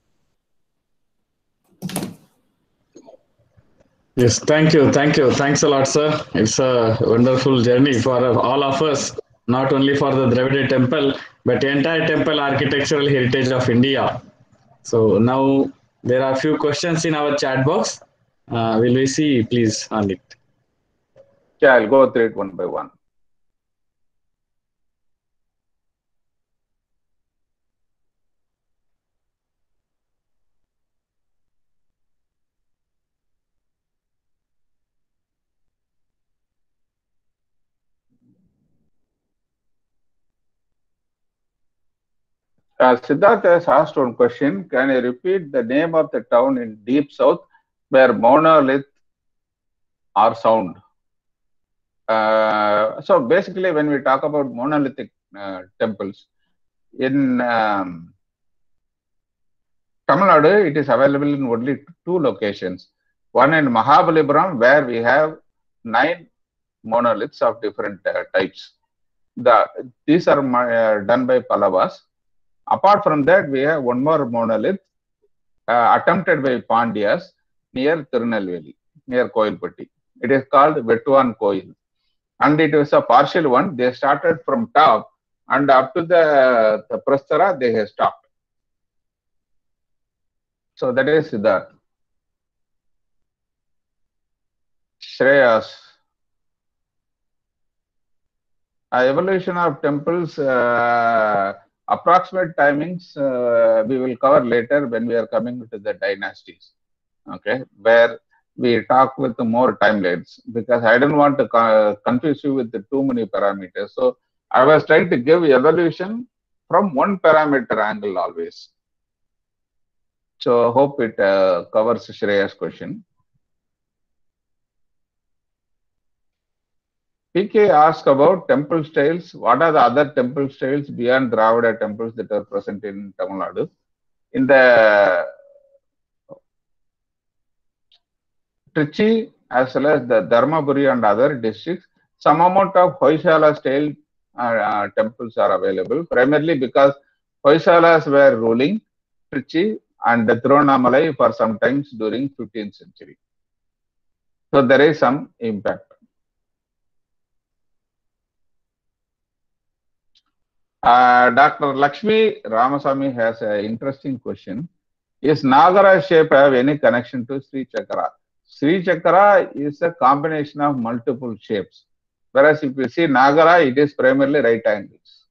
B: Yes, thank you. Thanks a lot, sir. It's a wonderful journey for all of us, not only for the Dravida temple, but the entire temple architectural heritage of India. So now there are a few questions in our chat box. Will we see, please, on it?
A: Yeah, I'll go through it one by one. Siddhartha has asked one question. Can you repeat the name of the town in deep south where monolith are found? So basically, when we talk about monolithic temples, in Tamil Nadu, it is available in only 2 locations. One in Mahabalipuram, where we have 9 monoliths of different types. These are done by Pallavas. Apart from that, we have one more monolith attempted by Pandyas near Tirunelveli. near Koilpatti. It is called Vetuan Koil. And it was a partial one. They started from top and up to the Prastara, they have stopped. So that is Siddharth. Shreyas. Evolution of temples, approximate timings we will cover later when we are coming to the dynasties. Okay, where we talk with more timelines, because I don't want to confuse you with the too many parameters. So I was trying to give evolution from one parameter angle always. So hope it covers Shreya's question. PK asked about temple styles. What are the other temple styles beyond Dravida temples that are present in Tamil Nadu? In the Trichy as well as the Dharmaburi and other districts, some amount of Hoysala style temples are available, primarily because Hoysalas were ruling Trichy and Tiruvannamalai for some times during 15th century. So there is some impact. Dr. Lakshmi Ramasamy has an interesting question. Is Nagara shape have any connection to Sri Chakra? Sri Chakra is a combination of multiple shapes. Whereas if you see Nagara, it is primarily right angles.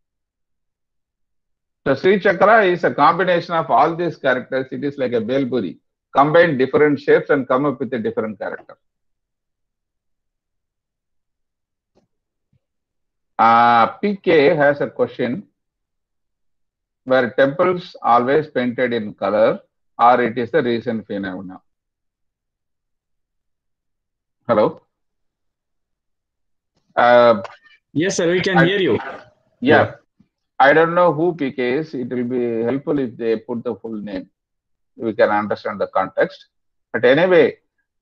A: So Sri Chakra is a combination of all these characters. It is like a Belpuri. Combine different shapes and come up with a different character. PK has a question. Were temples always painted in color, or it is the recent phenomena? Hello?
B: Yes, sir, we can hear you.
A: Yeah. I don't know who PK is. It will be helpful if they put the full name. We can understand the context. But anyway,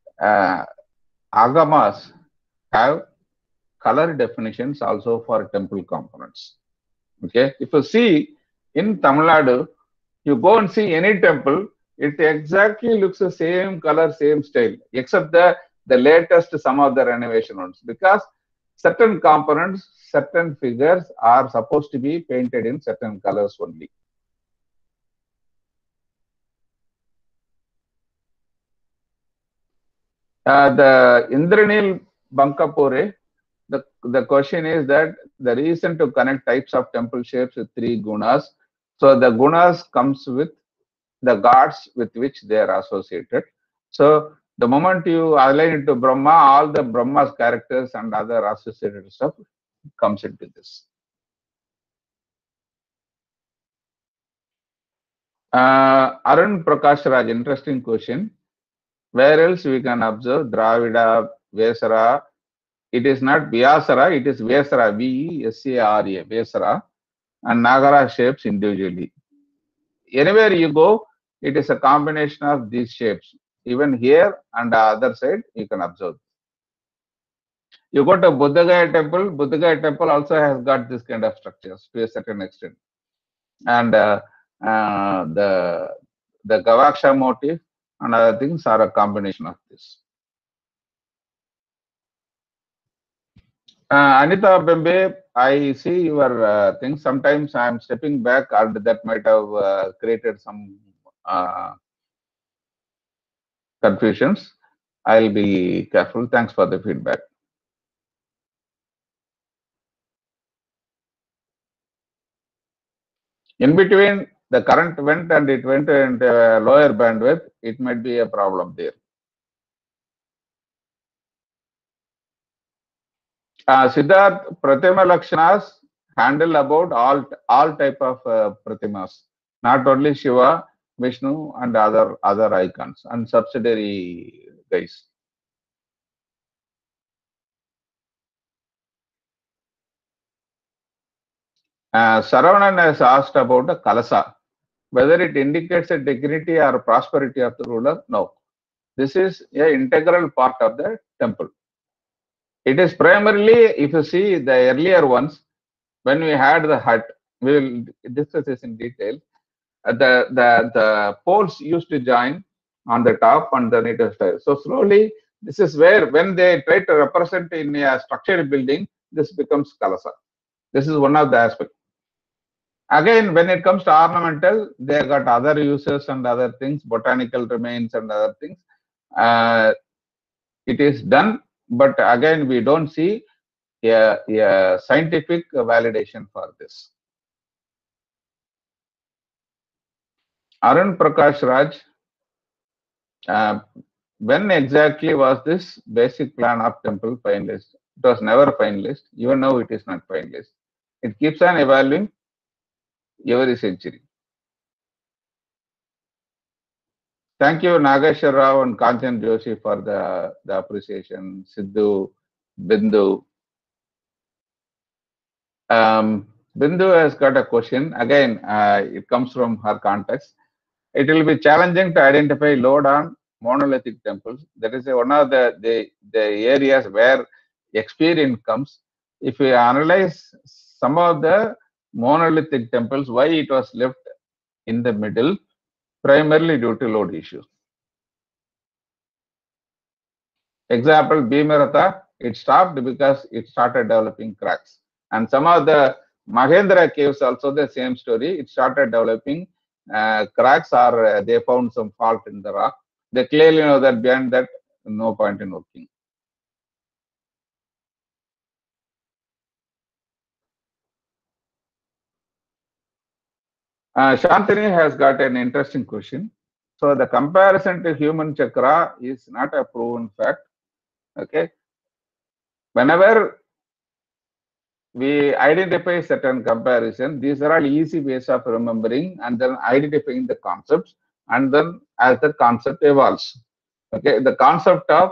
A: Agamas have color definitions also for temple components. Okay. If you see in Tamil Nadu, you go and see any temple, it exactly looks the same color, same style, except the latest some of the renovation ones, because certain components, certain figures are supposed to be painted in certain colors only. The Indranil Bankapore, the question is that the reason to connect types of temple shapes with three gunas. So the gunas comes with the gods with which they are associated. So the moment you align it to Brahma, all the Brahma's characters and other associated stuff comes into this. Arun Prakash Raj, interesting question. Where else we can observe Dravida, Vesara? It is not Vyasara, it is Vesara, V-E-S-A-R-A, Vesara, and Nagara shapes individually. Anywhere you go, it is a combination of these shapes. Even here and the other side, you can observe. You go to Buddha Gaya temple also has got this kind of structures to a certain extent. And the Gavaksha motif and other things are a combination of this. Anita Bembe, I see your thing. Sometimes I am stepping back, and that might have created some confusions. I'll be careful. Thanks for the feedback. In between, the current went and it went into a lower bandwidth. It might be a problem there. Siddharth, Pratima Lakshanas handle about all type of Pratimas, not only Shiva, Vishnu, and other icons and subsidiary guys. Saravanan has asked about the Kalasa, whether it indicates a dignity or prosperity of the ruler. No, this is an integral part of the temple. It is primarily, if you see the earlier ones, when we had the hut, we will discuss this in detail. The poles used to join on the top and then it is there. So slowly This is where when they try to represent in a structured building, this becomes Kalasa. This is one of the aspects. Again, when it comes to ornamental, they got other uses and other things, botanical remains and other things. It is done, but again, we don't see a scientific validation for this. Arun Prakash Raj, when exactly was this basic plan of temple finalist? It was never finalist. Even now, it is not finalist. It keeps on evolving every century. Thank you, Nageshwar Rao and Kanchan Joshi for the appreciation. Sidhu, Bindu. Bindu has got a question. Again, it comes from her context. It will be challenging to identify load on monolithic temples. That is one of the areas where experience comes. If we analyze some of the monolithic temples, why it was left in the middle, primarily due to load issues. Example, Bhimaratha, it stopped because it started developing cracks. And some of the Mahendra caves also the same story. It started developing cracks or they found some fault in the rock. They clearly know that beyond that, no point in working. Shantini has got an interesting question. So the comparison to human chakra is not a proven fact. Okay. Whenever we identify certain comparison, these are all easy ways of remembering and then identifying the concepts, and then as the concept evolves. Okay, the concept of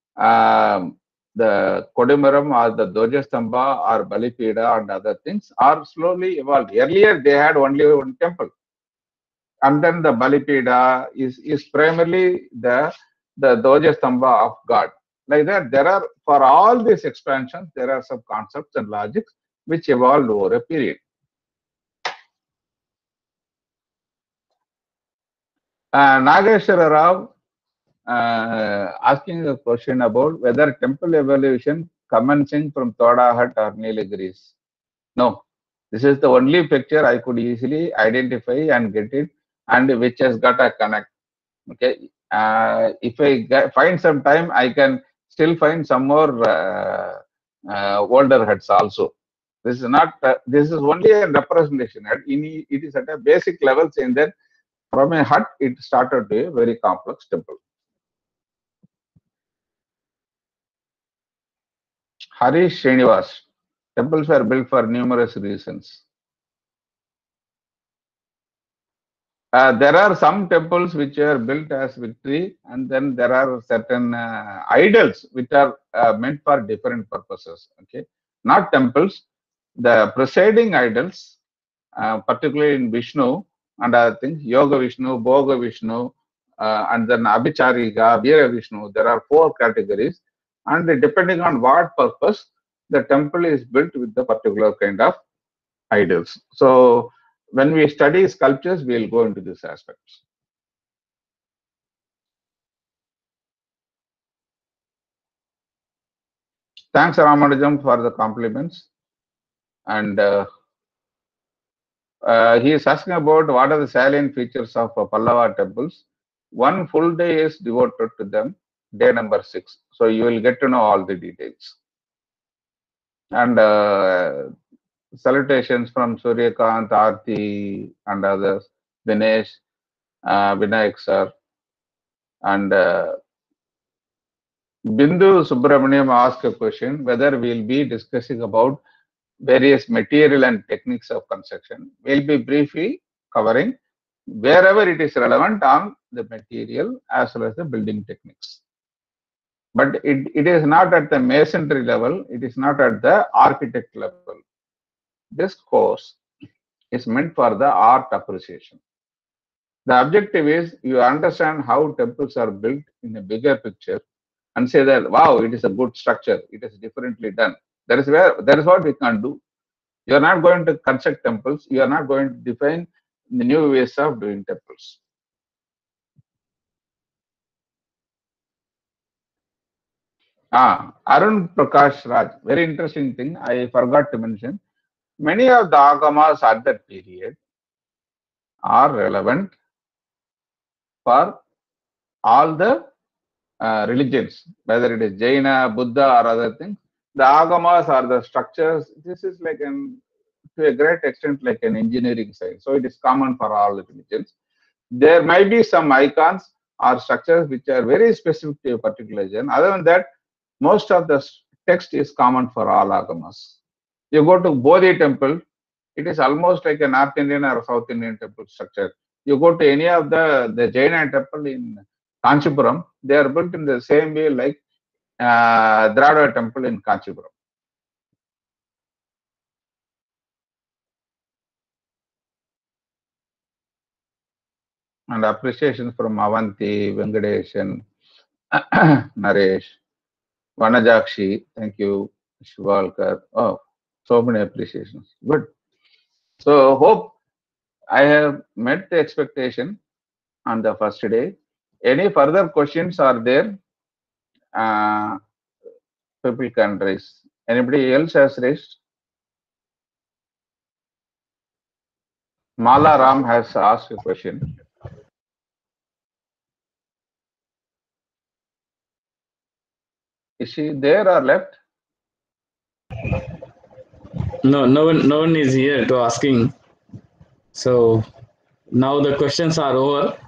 A: the Kodimaram or the Dojastamba or Balipida and other things are slowly evolved. Earlier they had only one temple, and then the Balipida is primarily the Dojastamba of God. Like that, there are, for all these expansions, there are some concepts and logics which evolved over a period. Nageshwara Rao asking a question about whether temple evolution commencing from Toda Hut or Nilgiris. No, this is the only picture I could easily identify and get it, and which has got a connect. Okay, if I find some time, I can still find some more older huts also. This is not. This is only a representation. It is at a basic level, saying that from a hut it started to a very complex temple. Harish Srinivas, temples were built for numerous reasons. There are some temples which are built as victory, and then there are certain idols which are meant for different purposes. Okay, not temples. The presiding idols, particularly in Vishnu and other things, Yoga Vishnu, Bhoga Vishnu, and then Abhichariga, Veera Vishnu. There are 4 categories, and depending on what purpose, the temple is built with the particular kind of idols. So when we study sculptures, we will go into these aspects. Thanks, Ramanujam, for the compliments. And he is asking about what are the salient features of Pallava temples. One full day is devoted to them, day number 6. So you will get to know all the details. And salutations from Suryakant, Aarti, and others, Dinesh, Vinayak sir, and Bindu Subramaniam asked a question whether we'll be discussing about various material and techniques of construction. We'll be briefly covering wherever it is relevant on the material as well as the building techniques. But it is not at the masonry level, it is not at the architect level. This course is meant for the art appreciation. The objective is you understand how temples are built in a bigger picture and say that, wow, it is a good structure, it is differently done. That is what we can do. You are not going to construct temples, you are not going to define the new ways of doing temples. Arun Prakash Raj, very interesting thing I forgot to mention. Many of the agamas at that period are relevant for all the religions, whether it is Jaina, Buddha, or other things. The agamas are the structures. This is like to a great extent like an engineering science. So it is common for all the religions. There might be some icons or structures which are very specific to a particular religion. Other than that, most of the text is common for all agamas. You go to Bodhi temple, it is almost like a North Indian or South Indian temple structure. You go to any of the Jaina temple in Kanchipuram, they are built in the same way like Dravida temple in Kanchipuram. And appreciation from Avanti, Venkatesh, Naresh, Vanajakshi, thank you, Shivalkar. Oh, so many appreciations. Good. So hope I have met the expectation on the first day. Any further questions are there? People can raise. Anybody else has raised? Mala Ram has asked a question. Is she there or left?
B: No one is here to asking. So now the questions are over.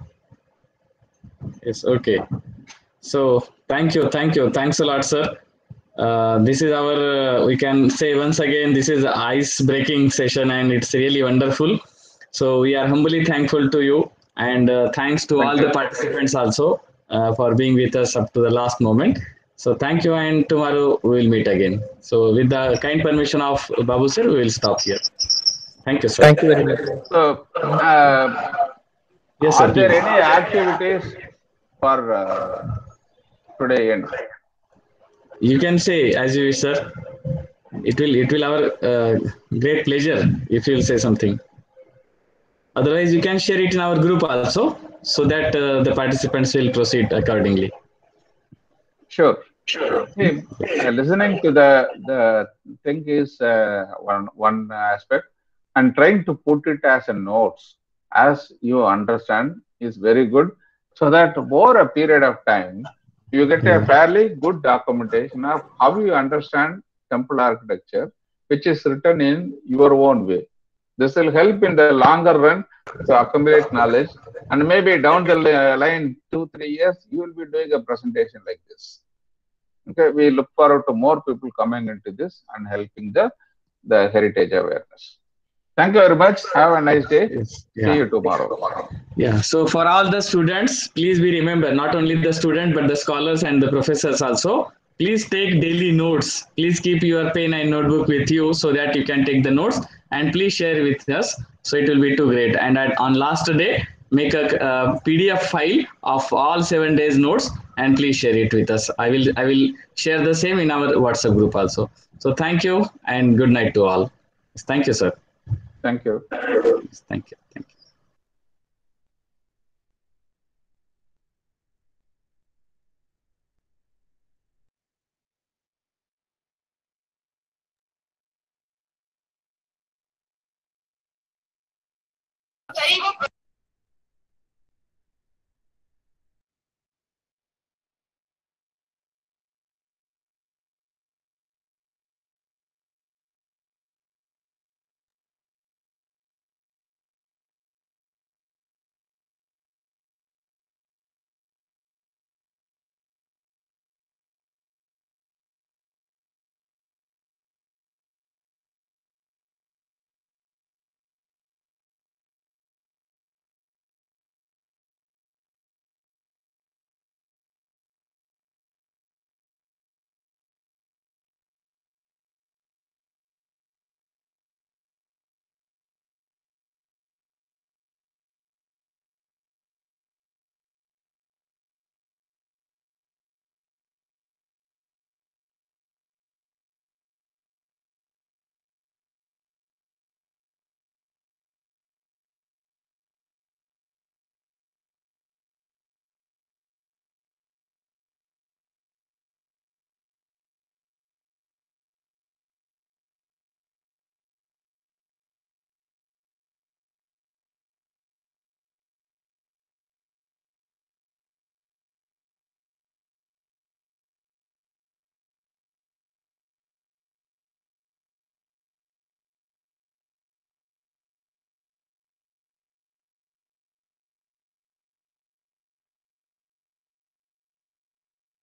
B: It's okay. So thanks a lot, sir. This is our, we can say once again, this is ice breaking session and it's really wonderful. So we are humbly thankful to you, and thanks to all the participants also for being with us up to the last moment. So thank you, and tomorrow we will meet again. So with the kind permission of Babu sir, we will stop here. Thank you, sir.
C: Thank you very much.
A: So,
B: yes, sir,
A: are there
B: please.
A: any activities for today end?
B: You can say as you wish, sir. It will our great pleasure if you will say something. Otherwise, you can share it in our group also, so that the participants will proceed accordingly.
A: Sure. See, listening to the thing is one aspect, and trying to put it as a notes as you understand is very good, so that over a period of time you get a fairly good documentation of how you understand temple architecture, which is written in your own way. This will help in the longer run to accumulate knowledge, and maybe down the line 2-3 years you will be doing a presentation like this. Okay, we look forward to more people coming into this and helping the heritage awareness. Thank you very much. Have a nice day.
B: Yes.
A: See you tomorrow.
B: Yeah. So for all the students, please be remember, not only the student but the scholars and the professors also. Please take daily notes. Please keep your pen and notebook with you so that you can take the notes, and please share with us. So it will be too great. And on last day, make a PDF file of all 7 days notes, and please share it with us. I will share the same in our WhatsApp group also. So thank you and good night to all. Thank you, sir.
A: Thank you.
B: Thank you. Thank you.